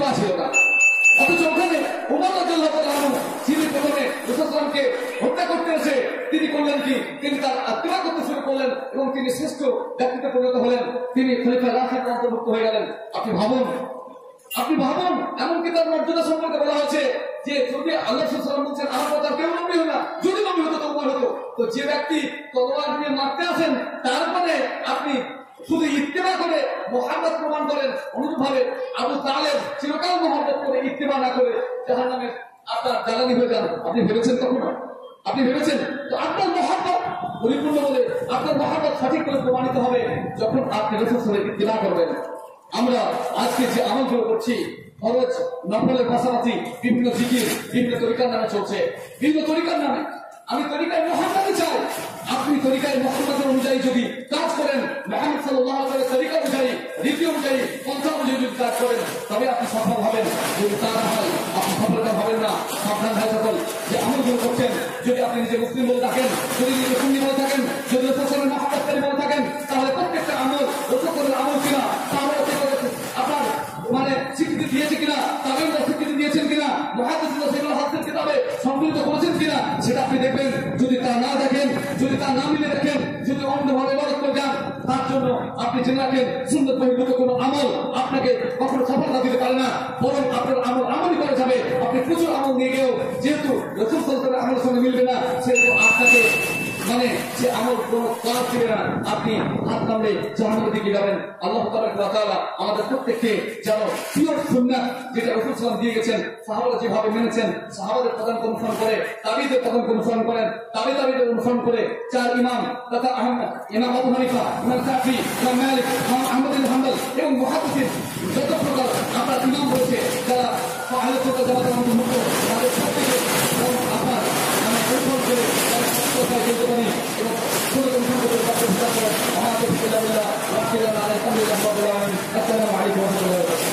ইত্তেবা ছিল না। অথচ ওখানে ওমর রাদিয়াল্লাহু তাআলা আনহু যিনি প্রথমে রাসূলকে হত্যা করতে এসে তিনি করলেন কি, তিনি তার ইত্তেবা করতে শুরু করলেন এবং তিনি শ্রেষ্ঠ ব্যক্তিতে পরিণত হলেন, তিনি খলিফা রাশিদের অন্তর্ভুক্ত হয়ে গেলেন। আপনি ভাবুন, আপনি ভাবুন, এমনকি তার মর্যাদা সম্পর্কে বলা হয়েছে যে যদি আল্লাহ সাল্লাল্লাহু আলাইহি ওয়াসাল্লাম বলছেন আমার কথা কেউ নবী হলো না, যদি নবী হতো তো উমর হতো। তো যে ব্যক্তি তলোয়ার দিয়ে মারতে আসেন তারপরে আপনি শুধু ইত্তেবা করে মুহাম্মদ প্রমাণ করেন, অনুরূপভাবে আবু তালেব চিরকাল মুহাম্মদ করে ইত্তেবা না করে জাহান্নামে আপনার জ্বালানি হয়ে যান। আপনি ভেবেছেন কখনো? আপনি ভেবেছেন? তো আপনার মুহাম্মদ পরিপূর্ণ বলে আপনার মুহাম্মদ সঠিক করে প্রমাণিত হবে যখন আপনি রাসূলের ইত্তেবা করবেন। আমরা আজকে যে আমলগুলো করছি ফরজ নফলের পাশাপাশি বিভিন্ন জিকির বিভিন্ন তরিকার নামে চলছে, বিভিন্ন তরিকার নামে। আমি তরিকায় মুহাম্মদে চাই, আপনি তরিকায় মুহাম্মদের অনুযায়ী যদি কাজ করেন, মুহাম্মদ সাল্লাল্লাহু আলাইহি ওয়াসাল্লামের তরিকা অনুযায়ী রীতি অনুযায়ী পন্থা অনুযায়ী যদি কাজ করেন তবে আপনি সফল হবেন। যদি তা না হয় আপনি সফলতা হবেন না। সাবধান ভাই সকল, যে আমলগুলো করছেন যদি আপনি নিজে মুসলিম বলে থাকেন, যদি নিজে সুন্নি বলে থাকেন, যদি রাসূলের মুহাব্বতকারী বলে থাকেন, তাহলে প্রত্যেকটা আমল রাসূলের আমল কিনা তাহলে আপনার মানে স্বীকৃতি দিয়েছে কিনা, তাদের স্বীকৃতি দিয়েছেন কিনা, মুহাদ্দিসরা সেগুলো হাদিসের কিতাবে সংকলিত করেছেন কিনা সেটা আপনি দেখবেন। যদি তা না দেখেন, যদি তা না মিলে দেখেন, যদি অন্যভাবে ইবাদত করে যান, তার জন্য আপনি জেনে রাখেন সুন্নাত বহির্ভূত কোনো আমল আপনাকে কখনো সফলতা দিতে পারে না, বরং আপনার আমল আমলই করে যাবে। আপনি প্রচুর আমল নিয়ে গিয়েও যেহেতু রাসূল সাল্লাল্লাহু আলাইহি ওয়াসাল্লামের আমলের সঙ্গে মিলবে না, সেহেতু আপনাকে মানে সে আমল কোনো কাজ দিবে না, আপনি হাত নামলে জাহান্নামের দিকে যাবেন। আল্লাহ তাআলা আমাদের প্রত্যেককে যেন পিওর সুন্নাত যেটা রাসূল সাল্লাল্লাহু আলাইহি ওয়াসাল্লাম দিয়ে গেছেন, সাহাবারা যেভাবে মেনেছেন, সাহাবাদের প্রধান অনুসরণ করে, তাবিদের প্রধান অনুসরণ করেন, তাবি তাবিদের অনুসরণ করে চার ইমাম তথা আহমদ, ইমাম আবু হানিফা, ইমাম শাফি, ইমাম মালিক, ইমাম আহমদ বিন হাম্বল এবং মুহাদ্দিসিন যত প্রকার আপনার ইমাম রয়েছে যারা আহলে সুন্নাত জামাতের অন্তর্ভুক্ত, তাদের প্রত্যেকে আপনার মানে অনুসরণ করে কোথায় যেতে পারি এবং সুন্নাত অনুসরণ করে তাদের বিচার করেন। আমাদের বিল্লাহ ওয়া আলহামদুলিল্লাহ রাব্বিল আলামিন। আসসালামু আলাইকুম ওয়া রাহমাতুল্লাহি ওয়া বারাকাতুহু।